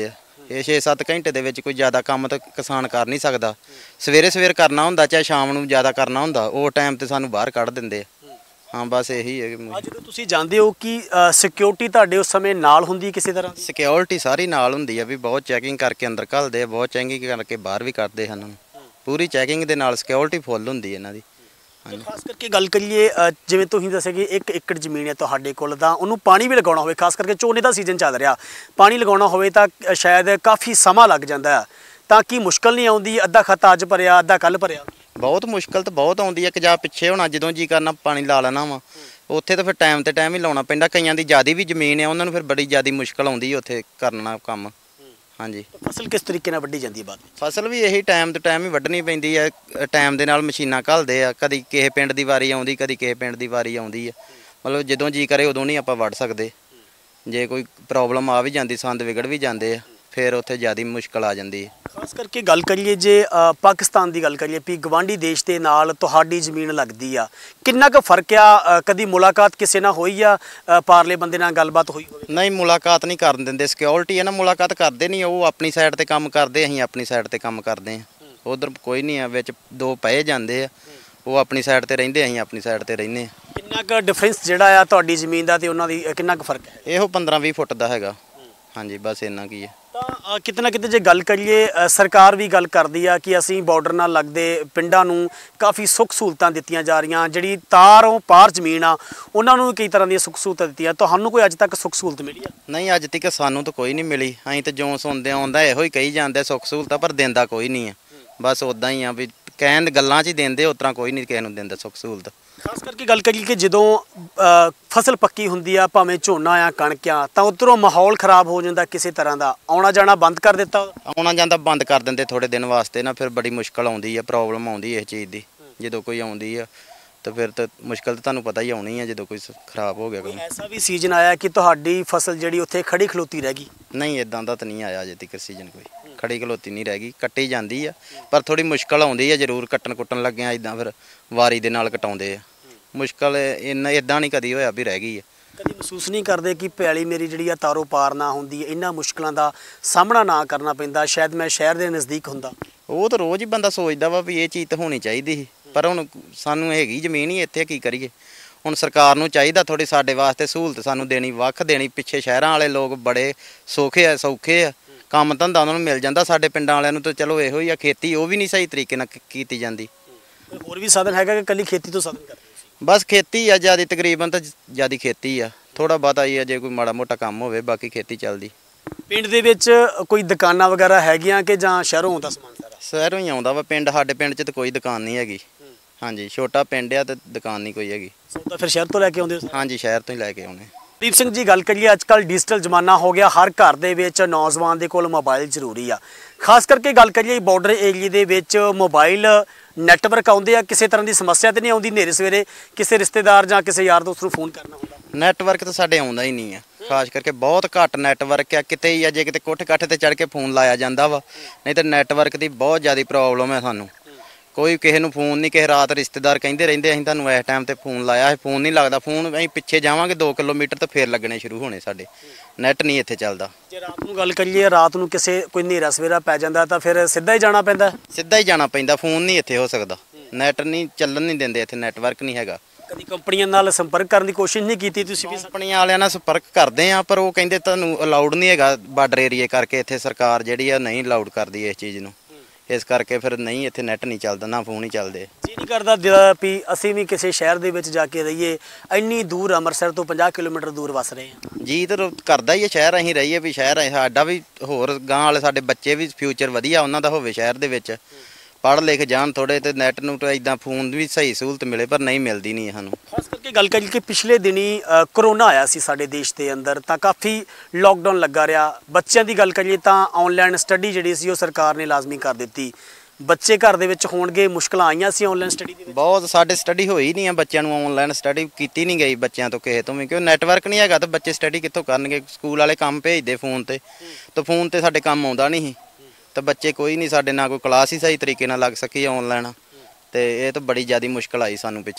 ਇਹ 6-7 ਘੰਟੇ ਦੇ ਵਿੱਚ ਕੋਈ ਜ਼ਿਆਦਾ ਕੰਮ ਤਾਂ ਕਿਸਾਨ ਕਰ ਨਹੀਂ ਸਕਦਾ। ਸਵੇਰੇ ਕਰਨਾ ਹੁੰਦਾ ਚਾਹੇ ਸ਼ਾਮ ਨੂੰ ਜ਼ਿਆਦਾ ਕਰਨਾ ਹੁੰਦਾ, ਉਹ ਟਾਈਮ ਤੇ ਸਾਨੂੰ ਬਾਹਰ ਕੱਢ ਦਿੰਦੇ ਆ। ਹਾਂ ਬਸ ਇਹੀ ਹੈ। ਜਦੋਂ ਤੁਸੀਂ ਜਾਂਦੇ ਹੋ ਕਿ ਸਿਕਿਉਰਿਟੀ ਤੁਹਾਡੇ ਉਸ ਸਮੇਂ ਨਾਲ ਹੁੰਦੀ ਕਿਸੇ ਤਰ੍ਹਾਂ ਦੀ? ਸਿਕਿਉਰਿਟੀ ਸਾਰੀ ਨਾਲ ਹੁੰਦੀ ਆ ਵੀ ਬਹੁਤ ਚੈਕਿੰਗ ਕਰਕੇ ਅੰਦਰ ਘੱਲਦੇ ਆ, ਬਹੁਤ ਚੈਕਿੰਗ ਕਰਕੇ ਬਾਹਰ ਵੀ ਕੱਢਦੇ ਹਨ। ਪੂਰੀ ਚੈਕਿੰਗ ਦੇ ਨਾਲ ਸਿਕਿਉਰਿਟੀ ਫੁੱਲ ਹੁੰਦੀ ਇਹਨਾਂ ਦੀ। ਖਾਸ ਕਰਕੇ ਗੱਲ ਕਰੀਏ ਜਿਵੇਂ ਤੁਸੀਂ ਦੱਸਿਆ ਕਿ 1 ਏਕੜ ਜ਼ਮੀਨ ਹੈ ਤੁਹਾਡੇ ਕੋਲ, ਤਾਂ ਉਹਨੂੰ ਪਾਣੀ ਵੀ ਲਗਾਉਣਾ ਹੋਵੇ, ਖਾਸ ਕਰਕੇ ਝੋਨੇ ਦਾ ਸੀਜ਼ਨ ਚੱਲ ਰਿਹਾ, ਪਾਣੀ ਲਗਾਉਣਾ ਹੋਵੇ ਤਾਂ ਸ਼ਾਇਦ ਕਾਫੀ ਸਮਾਂ ਲੱਗ ਜਾਂਦਾ ਹੈ, ਤਾਂ ਕੀ ਮੁਸ਼ਕਲ ਨਹੀਂ ਆਉਂਦੀ? ਅੱਧਾ ਖੱਤ ਅੱਜ ਭਰਿਆ, ਅੱਧਾ ਕੱਲ ਭਰਿਆ। ਬਹੁਤ ਮੁਸ਼ਕਲ ਤਾਂ ਬਹੁਤ ਆਉਂਦੀ ਹੈ ਕਿ ਜਾਂ ਪਿੱਛੇ ਹੋਣਾ, ਜਦੋਂ ਜੀ ਕਰਨਾ ਪਾਣੀ ਲਾ ਲੈਣਾ ਵਾ। ਉੱਥੇ ਤਾਂ ਫਿਰ ਟਾਈਮ ਤੇ ਟਾਈਮ ਹੀ ਲਾਉਣਾ ਪੈਂਦਾ। ਕਈਆਂ ਦੀ ਜ਼ਿਆਦਾ ਵੀ ਜ਼ਮੀਨ ਹੈ, ਉਹਨਾਂ ਨੂੰ ਫਿਰ ਬੜੀ ਜ਼ਿਆਦਾ ਮੁਸ਼ਕਲ ਆਉਂਦੀ ਹੈ ਉੱਥੇ ਕਰਨਾ ਕੰਮ। ਹਾਂਜੀ। ਫਸਲ ਕਿਸ ਤਰੀਕੇ ਨਾਲ ਵੱਢੀ ਜਾਂਦੀ ਹੈ ਬਾਅਦ ਵਿੱਚ? ਫਸਲ ਵੀ ਇਹੀ ਟਾਈਮ ਤੋਂ ਟਾਈਮ ਹੀ ਵੱਢਣੀ ਪੈਂਦੀ ਹੈ। ਟਾਈਮ ਦੇ ਨਾਲ ਮਸ਼ੀਨਾਂ ਘੱਲਦੇ ਆ, ਕਦੀ ਕਿਸੇ ਪਿੰਡ ਦੀ ਵਾਰੀ ਆਉਂਦੀ, ਕਦੀ ਕਿਸੇ ਪਿੰਡ ਦੀ ਵਾਰੀ ਆਉਂਦੀ ਹੈ। ਮਤਲਬ ਜਦੋਂ ਜੀ ਕਰੇ ਉਦੋਂ ਨਹੀਂ ਆਪਾਂ ਵੱਢ ਸਕਦੇ। ਜੇ ਕੋਈ ਪ੍ਰੋਬਲਮ ਆ ਵੀ ਜਾਂਦੀ, ਸੰਦ ਵਿਗੜ ਵੀ ਜਾਂਦੇ ਆ, ਫਿਰ ਉੱਥੇ ਜ਼ਿਆਦਾ ਮੁਸ਼ਕਲ ਆ ਜਾਂਦੀ ਹੈ। ਖਾਸ ਕਰਕੇ ਗੱਲ ਕਰੀਏ ਜੇ ਪਾਕਿਸਤਾਨ ਦੀ ਗੱਲ ਕਰੀਏ ਵੀ ਗਵਾਂਢੀ ਦੇਸ਼ ਦੇ ਨਾਲ ਤੁਹਾਡੀ ਜ਼ਮੀਨ ਲੱਗਦੀ ਆ, ਕਿੰਨਾ ਕੁ ਫਰਕ ਆ? ਕਦੀ ਮੁਲਾਕਾਤ ਕਿਸੇ ਨਾਲ ਹੋਈ ਆ? ਪਾਰਲੇ ਬੰਦੇ ਨਾਲ ਗੱਲਬਾਤ ਹੋਈ ਹੋਵੇ? ਨਹੀਂ, ਮੁਲਾਕਾਤ ਨਹੀਂ ਕਰਨ ਦਿੰਦੇ। ਸਿਕਿਉਰਿਟੀ ਹੈ ਨਾ, ਮੁਲਾਕਾਤ ਕਰਦੇ ਨਹੀਂ। ਉਹ ਆਪਣੀ ਸਾਈਡ ਤੇ ਕੰਮ ਕਰਦੇ, ਅਸੀਂ ਆਪਣੀ ਸਾਈਡ ਤੇ ਕੰਮ ਕਰਦੇ ਹਾਂ। ਉਧਰ ਕੋਈ ਨਹੀਂ ਆ, ਵਿੱਚ ਦੋ ਪਏ ਜਾਂਦੇ ਆ। ਉਹ ਆਪਣੀ ਸਾਈਡ ਤੇ ਰਹਿੰਦੇ, ਅਸੀਂ ਆਪਣੀ ਸਾਈਡ ਤੇ ਰਹਿੰਦੇ ਹਾਂ। ਕਿੰਨਾ ਕੁ ਡਿਫਰੈਂਸ ਜਿਹੜਾ ਆ ਤੁਹਾਡੀ ਜ਼ਮੀਨ ਦਾ ਤੇ ਉਹਨਾਂ ਦੀ, ਕਿੰਨਾ ਕੁ ਫਰਕ ਹੈ? ਇਹੋ 15-20 ਫੁੱਟ ਦਾ ਹੈਗਾ। ਹਾਂਜੀ, ਬਸ ਇੰਨਾ ਕੀ ਹੈ। ਤਾਂ ਕਿਤੇ ਨਾ ਕਿਤੇ ਜੇ ਗੱਲ ਕਰੀਏ, ਸਰਕਾਰ ਵੀ ਗੱਲ ਕਰਦੀ ਆ ਕਿ ਅਸੀਂ ਬਾਰਡਰ ਨਾਲ ਲੱਗਦੇ ਪਿੰਡਾਂ ਨੂੰ ਕਾਫੀ ਸੁੱਖ ਸਹੂਲਤਾਂ ਦਿੱਤੀਆਂ ਜਾ ਰਹੀਆਂ, ਜਿਹੜੀ ਤਾਰੋਂ ਪਾਰ ਜ਼ਮੀਨ ਆ ਉਹਨਾਂ ਨੂੰ ਕਈ ਤਰ੍ਹਾਂ ਦੀਆਂ ਸੁੱਖ ਸਹੂਲਤਾਂ ਦਿੱਤੀਆਂ। ਤੁਹਾਨੂੰ ਕੋਈ ਅੱਜ ਤੱਕ ਸੁੱਖ ਸਹੂਲਤ ਮਿਲੀ ਆ? ਨਹੀਂ, ਅੱਜ ਤੱਕ ਸਾਨੂੰ ਤਾਂ ਕੋਈ ਨਹੀਂ ਮਿਲੀ। ਅਸੀਂ ਤਾਂ ਜੋ ਸੁਣਦੇ ਆਉਂਦਾ ਇਹੋ ਹੀ ਕਹੀ ਜਾਂਦੇ ਸੁੱਖ ਸਹੂਲਤਾਂ, ਪਰ ਦਿੰਦਾ ਕੋਈ ਨਹੀਂ ਆ। ਬਸ ਉੱਦਾਂ ਹੀ ਆ ਵੀ ਕਹਿਣ ਗੱਲਾਂ 'ਚ ਹੀ ਦਿੰਦੇ, ਉਸ ਤਰ੍ਹਾਂ ਕੋਈ ਨਹੀਂ ਕਿਸੇ ਨੂੰ ਦਿੰਦਾ ਸੁੱਖ ਸਹੂਲਤ। ਖਾਸ ਕਰਕੇ ਗੱਲ ਕਰੀਏ ਕਿ ਜਦੋਂ ਫਸਲ ਪੱਕੀ ਹੁੰਦੀ ਆ, ਭਾਵੇਂ ਝੋਨਾ ਆ, ਕਣਕ ਆ, ਤਾਂ ਉੱਧਰੋਂ ਮਾਹੌਲ ਖਰਾਬ ਹੋ ਜਾਂਦਾ ਕਿਸੇ ਤਰ੍ਹਾਂ ਦਾ, ਆਉਣਾ ਜਾਣਾ ਬੰਦ ਕਰ ਦਿੱਤਾ? ਆਉਣਾ ਜਾਂਦਾ ਬੰਦ ਕਰ ਦਿੰਦੇ ਥੋੜੇ ਦਿਨ ਵਾਸਤੇ ਨਾ, ਫਿਰ ਬੜੀ ਮੁਸ਼ਕਲ ਆਉਂਦੀ ਹੈ, ਪ੍ਰੋਬਲਮ ਆਉਂਦੀ ਇਸ ਚੀਜ਼ ਦੀ। ਜਦੋਂ ਕੋਈ ਆਉਂਦੀ ਆ ਤਾਂ ਫਿਰ ਤਾਂ ਮੁਸ਼ਕਲ ਤਾਂ ਤੁਹਾਨੂੰ ਪਤਾ ਹੀ ਆਉਣੀ ਹੈ ਜਦੋਂ ਕੋਈ ਖਰਾਬ ਹੋ ਗਿਆ ਕੰਮ। ਐਸਾ ਵੀ ਸੀਜ਼ਨ ਆਇਆ ਕਿ ਤੁਹਾਡੀ ਫਸਲ ਜਿਹੜੀ ਉੱਥੇ ਖੜੀ ਖਲੋਤੀ ਰਹਿ ਗਈ? ਨਹੀਂ, ਇਦਾਂ ਦਾ ਤਾਂ ਨਹੀਂ ਆਇਆ ਅਜੇ ਤੱਕ ਸੀਜ਼ਨ ਕੋਈ। ਖੜੀ ਖਲੋਤੀ ਨਹੀਂ ਰਹਿ ਗਈ, ਕੱਟੀ ਜਾਂਦੀ ਆ, ਪਰ ਥੋੜੀ ਮੁਸ਼ਕਲ ਆਉਂਦੀ ਆ ਜ਼ਰੂਰ। ਕੁੱਟਣ ਲੱਗਿਆ ਇਦਾਂ ਫਿਰ ਵਾਰੀ ਦੇ ਨਾਲ ਕਟਾਉਂਦੇ ਆ। ਮੁਸ਼ਕਲ ਇਦਾਂ ਨਹੀਂ ਕਦੀ ਹੋਇਆ ਵੀ ਰਹਿ ਗਈ ਆ। ਕਦੀ ਮਹਿਸੂਸ ਨਹੀਂ ਕਰਦੇ ਕਿ ਪੈਲੀ ਮੇਰੀ ਜਿਹੜੀ ਆ ਤਾਰੋ ਪਾਰ ਨਾ ਹੁੰਦੀ, ਇਹਨਾਂ ਮੁਸ਼ਕਲਾਂ ਦਾ ਸਾਹਮਣਾ ਨਾ ਕਰਨਾ ਪੈਂਦਾ, ਸ਼ਾਇਦ ਮੈਂ ਸ਼ਹਿਰ ਦੇ ਨਜ਼ਦੀਕ ਹੁੰਦਾ? ਉਹ ਤਾਂ ਰੋਜ਼ ਹੀ ਬੰਦਾ ਸੋਚਦਾ ਵਾ ਵੀ ਇਹ ਚੀਜ਼ ਤਾਂ ਹੋਣੀ ਚਾਹੀਦੀ ਸੀ, ਪਰ ਹੁਣ ਸਾਨੂੰ ਹੈਗੀ ਜ਼ਮੀਨ ਹੀ ਇੱਥੇ, ਕੀ ਕਰੀਏ। ਹੁਣ ਸਰਕਾਰ ਨੂੰ ਚਾਹੀਦਾ ਥੋੜੀ ਸਾਡੇ ਵਾਸਤੇ ਸਹੂਲਤ ਸਾਨੂੰ ਦੇਣੀ, ਵੱਖ ਦੇਣੀ। ਪਿੱਛੇ ਸ਼ਹਿਰਾਂ ਵਾਲੇ ਲੋਕ ਬੜੇ ਸੌਖੇ ਆ, ਕੰਮ ਧੰਦਾ ਉਹਨਾਂ ਨੂੰ ਮਿਲ ਜਾਂਦਾ। ਸਾਡੇ ਪਿੰਡਾਂ ਵਾਲਿਆਂ ਨੂੰ ਤਾਂ ਚਲੋ ਇਹੋ ਹੀ ਆ, ਖੇਤੀ ਉਹ ਵੀ ਨਹੀਂ ਸਹੀ ਤਰੀਕੇ ਨਾਲ ਕੀਤੀ ਜਾਂਦੀ। ਹੋਰ ਵੀ ਸਾਧਨ ਹੈਗਾ ਕਿ ਇਕੱਲੀ ਖੇਤੀ ਤੋਂ ਸਾਧਨ ਕਰਦੇ? ਬਸ ਖੇਤੀ ਆ ਜ਼ਿਆਦਾ, ਤਕਰੀਬਨ ਤਾਂ ਜ਼ਿਆਦਾ ਖੇਤੀ ਆ। ਥੋੜਾ ਬਹੁਤਾ ਹੀ ਆ ਜੇ ਕੋਈ ਮਾੜਾ ਮੋਟਾ ਕੰਮ ਹੋਵੇ, ਬਾਕੀ ਖੇਤੀ ਚੱਲਦੀ। ਪਿੰਡ ਦੇ ਵਿੱਚ ਕੋਈ ਦੁਕਾਨਾਂ ਵਗੈਰਾ ਹੈਗੀਆਂ ਕਿ ਜਾਂ ਸ਼ਹਿਰੋਂ ਆਉਂਦਾ ਸਮਾਨ ਸਾਰਾ? ਸ਼ਹਿਰੋਂ ਹੀ ਆਉਂਦਾ ਵਾ ਪਿੰਡ। ਸਾਡੇ ਪਿੰਡ 'ਚ ਤਾਂ ਕੋਈ ਦੁਕਾਨ ਨਹੀਂ ਹੈਗੀ। ਹਾਂਜੀ, ਛੋਟਾ ਪਿੰਡ ਆ ਤੇ ਦੁਕਾਨ ਨਹੀਂ ਕੋਈ ਹੈਗੀ। ਸੌਦਾ ਫਿਰ ਸ਼ਹਿਰ ਤੋਂ ਲੈ ਕੇ ਆਉਂਦੇ ਹੋ? ਹਾਂਜੀ, ਸ਼ਹਿਰ ਤੋਂ ਹੀ ਲੈ ਕੇ ਆਉਣੇ। ਦੀਪ ਸਿੰਘ ਜੀ, ਗੱਲ ਕਰੀਏ ਅੱਜ ਕੱਲ੍ਹ ਡਿਜੀਟਲ ਜ਼ਮਾਨਾ ਹੋ ਗਿਆ, ਹਰ ਘਰ ਦੇ ਵਿੱਚ ਨੌਜਵਾਨ ਦੇ ਕੋਲ ਮੋਬਾਈਲ ਜ਼ਰੂਰੀ ਆ। ਖਾਸ ਕਰਕੇ ਗੱਲ ਕਰੀਏ ਬਾਰਡਰ ਏਰੀਏ ਦੇ ਵਿੱਚ ਮੋਬਾਈਲ ਨੈਟਵਰਕ ਆਉਂਦੇ ਆ, ਕਿਸੇ ਤਰ੍ਹਾਂ ਦੀ ਸਮੱਸਿਆ ਤਾਂ ਨਹੀਂ ਆਉਂਦੀ? ਨੇਰੇ ਸਵੇਰੇ ਕਿਸੇ ਰਿਸ਼ਤੇਦਾਰ ਜਾਂ ਕਿਸੇ ਯਾਰ ਦੋਸਤ ਨੂੰ ਫੋਨ ਕਰਨਾ ਹੁੰਦਾ? ਨੈਟਵਰਕ ਤਾਂ ਸਾਡੇ ਆਉਂਦਾ ਹੀ ਨਹੀਂ ਆ, ਖਾਸ ਕਰਕੇ ਬਹੁਤ ਘੱਟ ਨੈਟਵਰਕ ਆ। ਕਿਤੇ ਹੀ ਆ, ਜੇ ਕਿਤੇ ਕੋਠੇ ਕਾਠੇ ਤੇ ਚੜ੍ਹ ਕੇ ਫੋਨ ਲਾਇਆ ਜਾਂਦਾ ਵਾ, ਨਹੀਂ ਤਾਂ ਨੈਟਵਰਕ ਦੀ ਬਹੁਤ ਜ਼ਿਆਦਾ ਪ੍ਰੋਬਲਮ ਹੈ ਸਾਨੂੰ। ਕੋਈ ਕਿਸੇ ਨੂੰ ਫੋਨ ਨਹੀਂ। ਕਿਸੇ ਰਾਤ ਰਿਸ਼ਤੇਦਾਰ ਕਹਿੰਦੇ ਰਹਿੰਦੇ ਅਸੀਂ ਤੁਹਾਨੂੰ ਇਸ ਟਾਈਮ ਤੇ ਫੋਨ ਲਾਇਆ ਹੈ, ਫੋਨ ਨਹੀਂ ਲੱਗਦਾ। ਫੋਨ ਅਸੀਂ ਪਿੱਛੇ ਜਾਵਾਂਗੇ 2 ਕਿਲੋਮੀਟਰ ਤਾਂ ਫੇਰ ਲੱਗਣੇ ਸ਼ੁਰੂ ਹੋਣੇ ਸਾਡੇ। ਨੈਟ ਨਹੀਂ ਇੱਥੇ ਚੱਲਦਾ। ਜੇ ਰਾਤ ਨੂੰ ਗੱਲ ਕਰੀਏ, ਰਾਤ ਨੂੰ ਕਿਸੇ ਕੋਈ ਹਨੇਰਾ ਸਵੇਰਾ ਪੈ ਜਾਂਦਾ ਤਾਂ ਫਿਰ ਸਿੱਧਾ ਹੀ ਜਾਣਾ ਪੈਂਦਾ? ਸਿੱਧਾ ਹੀ ਜਾਣਾ ਪੈਂਦਾ, ਫੋਨ ਨਹੀਂ ਇੱਥੇ ਹੋ ਸਕਦਾ। ਨੈਟ ਨਹੀਂ ਚੱਲਣ ਨਹੀਂ ਦਿੰਦੇ ਇੱਥੇ, ਨੈਟਵਰਕ ਨਹੀਂ ਹੈਗਾ। ਕਦੀ ਕੰਪਨੀਆਂ ਨਾਲ ਸੰਪਰਕ ਕਰਨ ਦੀ ਕੋਸ਼ਿਸ਼ ਨਹੀਂ ਕੀਤੀ ਤੁਸੀਂ ਵੀ? ਕੰਪਨੀਆਂ ਵਾਲਿਆਂ ਨਾਲ ਸੰਪਰਕ ਕਰਦੇ ਆ, ਪਰ ਉਹ ਕਹਿੰਦੇ ਤੁਹਾਨੂੰ ਅਲਾਉਡ ਨਹੀਂ ਹੈਗਾ ਬਾਰਡਰ ਏਰੀਏ ਕਰਕੇ। ਇੱਥੇ ਸਰਕਾਰ ਜਿਹੜੀ ਆ ਨਹੀਂ ਅਲਾਉਡ ਕਰਦੀ ਇਸ ਚੀਜ਼ ਨੂੰ, ਇਸ ਕਰਕੇ ਫਿਰ ਨਹੀਂ ਇੱਥੇ ਨੈਟ ਨਹੀਂ ਚੱਲਦਾ, ਨਾ ਫੋਨ ਹੀ ਚੱਲਦੇ। ਜੀ ਨਹੀਂ ਕਰਦਾ ਵੀ ਅਸੀਂ ਵੀ ਕਿਸੇ ਸ਼ਹਿਰ ਦੇ ਵਿੱਚ ਜਾ ਕੇ ਰਹੀਏ? ਇੰਨੀ ਦੂਰ ਅੰਮ੍ਰਿਤਸਰ ਤੋਂ 50 ਕਿਲੋਮੀਟਰ ਦੂਰ ਵਸ ਰਹੇ ਹਾਂ। ਜੀ ਤਾਂ ਕਰਦਾ ਹੀ ਹੈ ਸ਼ਹਿਰ ਅਸੀਂ ਰਹੀਏ, ਵੀ ਸ਼ਹਿਰ ਸਾਡਾ ਵੀ ਹੋਰ ਗਾਂ ਵਾਲੇ ਸਾਡੇ ਬੱਚੇ ਵੀ ਫਿਊਚਰ ਵਧੀਆ ਉਹਨਾਂ ਦਾ ਹੋਵੇ ਸ਼ਹਿਰ ਦੇ ਵਿੱਚ, ਪੜ੍ਹ ਲਿਖ ਜਾਣ ਥੋੜੇ, ਤੇ ਨੈਟ ਨੂੰ ਤਾਂ ਇਦਾਂ ਫੋਨ ਵੀ ਸਹੀ ਸਹੂਲਤ ਮਿਲੇ, ਪਰ ਨਹੀਂ ਮਿਲਦੀ ਨਹੀਂ ਸਾਨੂੰ। ਖਾਸ ਕਰਕੇ ਗੱਲ ਕਰੀਏ ਕਿ ਪਿਛਲੇ ਦਿਨੀ ਕਰੋਨਾ ਆਇਆ ਸੀ ਸਾਡੇ ਦੇਸ਼ ਦੇ ਅੰਦਰ, ਤਾਂ ਕਾਫੀ ਲੋਕਡਾਊਨ ਲੱਗਾ ਰਿਹਾ। ਬੱਚਿਆਂ ਦੀ ਗੱਲ ਕਰੀਏ ਤਾਂ ਆਨਲਾਈਨ ਸਟੱਡੀ ਜਿਹੜੀ ਸੀ ਉਹ ਸਰਕਾਰ ਨੇ ਲਾਜ਼ਮੀ ਕਰ ਦਿੱਤੀ। ਬੱਚੇ ਘਰ ਦੇ ਵਿੱਚ ਹੋਣਗੇ, ਮੁਸ਼ਕਲਾਂ ਆਈਆਂ ਸੀ ਆਨਲਾਈਨ ਸਟੱਡੀ ਦੇ ਵਿੱਚ? ਬਹੁਤ। ਸਾਡੇ ਸਟੱਡੀ ਹੋਈ ਨਹੀਂ ਆ, ਬੱਚਿਆਂ ਨੂੰ ਆਨਲਾਈਨ ਸਟੱਡੀ ਕੀਤੀ ਨਹੀਂ ਗਈ ਬੱਚਿਆਂ ਤੋਂ ਕਿਸੇ ਤੋਂ ਵੀ, ਕਿਉਂ ਨੈਟਵਰਕ ਨਹੀਂ ਹੈਗਾ ਤਾਂ ਬੱਚੇ ਸਟੱਡੀ ਕਿੱਥੋਂ ਕਰਨਗੇ? ਸਕੂਲ ਵਾਲੇ ਕੰਮ ਭੇਜਦੇ ਫੋਨ ਤੇ, ਤਾਂ ਫੋਨ ਤੇ ਸਾਡੇ ਕੰਮ ਆਉਂਦਾ ਨਹੀਂ ਸੀ, ਤਾਂ ਬੱਚੇ ਕੋਈ ਨਹੀਂ ਸਾਡੇ ਨਾਲ ਕੋਈ ਕਲਾਸ ਹੀ ਸਹੀ ਤਰੀਕੇ ਨਾਲ ਲੱਗ ਸਕੀ ਆਨਲਾਈਨ। ਤੇ ਇਹ ਤਾਂ ਬੜੀ ਜ਼ਿਆਦਾ ਮੁਸ਼ਕਲ ਆਈ ਸਾਨੂੰ ਪਿੱਛੇ। ਤਾਂ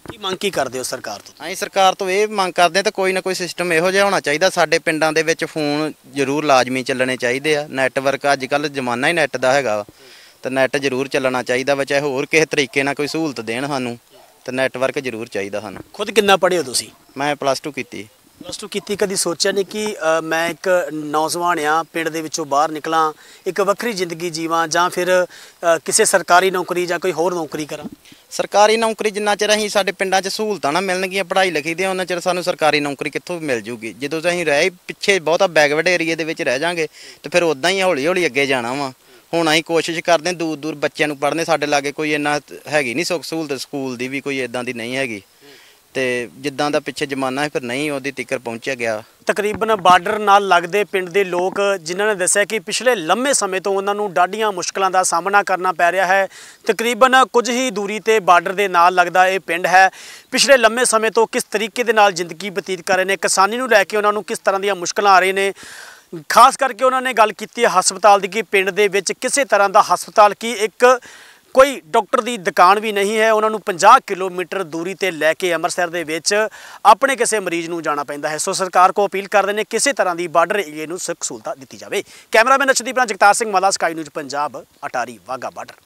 ਕੀ ਮੰਗ ਕੀ ਕਰਦੇ ਹੋ ਸਰਕਾਰ ਤੋਂ? ਅਸੀਂ ਸਰਕਾਰ ਤੋਂ ਇਹ ਮੰਗ ਕਰਦੇ ਹਾਂ ਤਾਂ ਕੋਈ ਨਾ ਕੋਈ ਸਿਸਟਮ ਇਹੋ ਜਿਹਾ ਹੋਣਾ ਚਾਹੀਦਾ। ਸਾਡੇ ਪਿੰਡਾਂ ਦੇ ਵਿੱਚ ਫੋਨ ਜ਼ਰੂਰ ਲਾਜ਼ਮੀ ਚੱਲਣੇ ਚਾਹੀਦੇ ਆ। ਨੈਟਵਰਕ ਅੱਜ ਕੱਲ੍ਹ ਜ਼ਮਾਨਾ ਹੀ ਨੈੱਟ ਦਾ ਹੈਗਾ ਵਾ, ਤਾਂ ਨੈੱਟ ਜ਼ਰੂਰ ਚੱਲਣਾ ਚਾਹੀਦਾ ਵਾ। ਚਾਹੇ ਹੋਰ ਕਿਸੇ ਤਰੀਕੇ ਨਾਲ ਕੋਈ ਸਹੂਲਤ ਦੇਣ ਸਾਨੂੰ, ਤਾਂ ਨੈਟਵਰਕ ਜ਼ਰੂਰ ਚਾਹੀਦਾ ਸਾਨੂੰ। ਖੁਦ ਕਿੰਨਾ ਪੜ੍ਹੇ ਹੋ ਤੁਸੀਂ? ਮੈਂ +2 ਕੀਤੀ। +2 ਕੀਤੀ। ਕਦੀ ਸੋਚਿਆ ਨਹੀਂ ਕਿ ਮੈਂ ਇੱਕ ਨੌਜਵਾਨ ਆ, ਪਿੰਡ ਦੇ ਵਿੱਚੋਂ ਬਾਹਰ ਨਿਕਲਾਂ, ਇੱਕ ਵੱਖਰੀ ਜ਼ਿੰਦਗੀ ਜੀਵਾਂ, ਜਾਂ ਫਿਰ ਕਿਸੇ ਸਰਕਾਰੀ ਨੌਕਰੀ ਜਾਂ ਕੋਈ ਹੋਰ ਨੌਕਰੀ ਕਰਾਂ? ਸਰਕਾਰੀ ਨੌਕਰੀ ਜਿੰਨਾ ਚਿਰ ਅਸੀਂ ਸਾਡੇ ਪਿੰਡਾਂ 'ਚ ਸਹੂਲਤਾਂ ਨਾ ਮਿਲਣਗੀਆਂ ਪੜ੍ਹਾਈ ਲਿਖੀ ਦੀਆਂ, ਉਹਨਾਂ ਚਿਰ ਸਾਨੂੰ ਸਰਕਾਰੀ ਨੌਕਰੀ ਕਿੱਥੋਂ ਮਿਲ ਜੂਗੀ। ਜਦੋਂ ਅਸੀਂ ਰਹਿ ਪਿੱਛੇ ਬਹੁਤਾ ਬੈਕਵਰਡ ਏਰੀਏ ਦੇ ਵਿੱਚ ਰਹਿ ਜਾਾਂਗੇ ਤਾਂ ਫਿਰ ਉੱਦਾਂ ਹੀ ਹੌਲੀ ਹੌਲੀ ਅੱਗੇ ਜਾਣਾ ਵਾ। ਹੁਣ ਅਸੀਂ ਕੋਸ਼ਿਸ਼ ਕਰਦੇ ਹਾਂ ਦੂਰ ਦੂਰ ਬੱਚਿਆਂ ਨੂੰ ਪੜ੍ਹਨੇ। ਸਾਡੇ ਲਾਗੇ ਕੋਈ ਇੰਨਾ ਹੈਗੀ ਨਹੀਂ ਸੁੱਖ ਸਹੂਲਤ, ਸਕੂਲ ਦੀ ਵੀ ਕੋਈ ਇਦਾਂ ਦੀ ਨਹੀਂ ਹੈਗੀ, ਤੇ ਜਿੱਦਾਂ ਦਾ ਪਿੱਛੇ ਜ਼ਮਾਨਾ ਹੈ ਫਿਰ ਨਹੀਂ ਉਹਦੀ ਤੀਕਰ ਪਹੁੰਚਿਆ ਗਿਆ। ਤਕਰੀਬਨ ਬਾਰਡਰ ਨਾਲ ਲੱਗਦੇ ਪਿੰਡ ਦੇ ਲੋਕ ਜਿਨ੍ਹਾਂ ਨੇ ਦੱਸਿਆ ਕਿ ਪਿਛਲੇ ਲੰਮੇ ਸਮੇਂ ਤੋਂ ਉਹਨਾਂ ਨੂੰ ਡਾਢੀਆਂ ਮੁਸ਼ਕਲਾਂ ਦਾ ਸਾਹਮਣਾ ਕਰਨਾ ਪੈ ਰਿਹਾ ਹੈ। ਤਕਰੀਬਨ ਕੁਝ ਹੀ ਦੂਰੀ ਤੇ ਬਾਰਡਰ ਦੇ ਨਾਲ ਲੱਗਦਾ ਇਹ ਪਿੰਡ ਹੈ। ਪਿਛਲੇ ਲੰਮੇ ਸਮੇਂ ਤੋਂ ਕਿਸ ਤਰੀਕੇ ਦੇ ਨਾਲ ਜ਼ਿੰਦਗੀ ਬਤੀਤ ਕਰ ਰਹੇ ਨੇ, ਕਿਸਾਨੀ ਨੂੰ ਲੈ ਕੇ ਉਹਨਾਂ ਨੂੰ ਕਿਸ ਤਰ੍ਹਾਂ ਦੀਆਂ ਮੁਸ਼ਕਲਾਂ ਆ ਰਹੀਆਂ ਨੇ। ਖਾਸ ਕਰਕੇ ਉਹਨਾਂ ਨੇ ਗੱਲ ਕੀਤੀ ਹੈ ਹਸਪਤਾਲ ਦੀ ਕਿ ਪਿੰਡ ਦੇ ਵਿੱਚ ਕਿਸੇ ਤਰ੍ਹਾਂ ਦਾ ਹਸਪਤਾਲ ਕੀ ਇੱਕ ਕੋਈ ਡਾਕਟਰ ਦੀ ਦੁਕਾਨ ਵੀ ਨਹੀਂ ਹੈ। ਉਹਨਾਂ ਨੂੰ 50 ਕਿਲੋਮੀਟਰ ਦੂਰੀ ਤੇ ਲੈ ਕੇ ਅੰਮ੍ਰਿਤਸਰ ਦੇ ਵਿੱਚ ਆਪਣੇ ਕਿਸੇ ਮਰੀਜ਼ ਨੂੰ ਜਾਣਾ ਪੈਂਦਾ ਹੈ। ਸੋ ਸਰਕਾਰ ਕੋ ਅਪੀਲ ਕਰਦੇ ਨੇ ਕਿਸੇ ਤਰ੍ਹਾਂ ਦੀ ਬਾਰਡਰ ਏਰੀਏ ਨੂੰ ਸੁੱਖ ਸਹੂਲਤਾਂ ਦਿੱਤੀ ਜਾਵੇ। ਕੈਮਰਾਮੈਨ ਅਰਸ਼ਦੀਪ ਨਾਲ Jagtar Singh Mala, sky news Punjab, Attari Wagah border.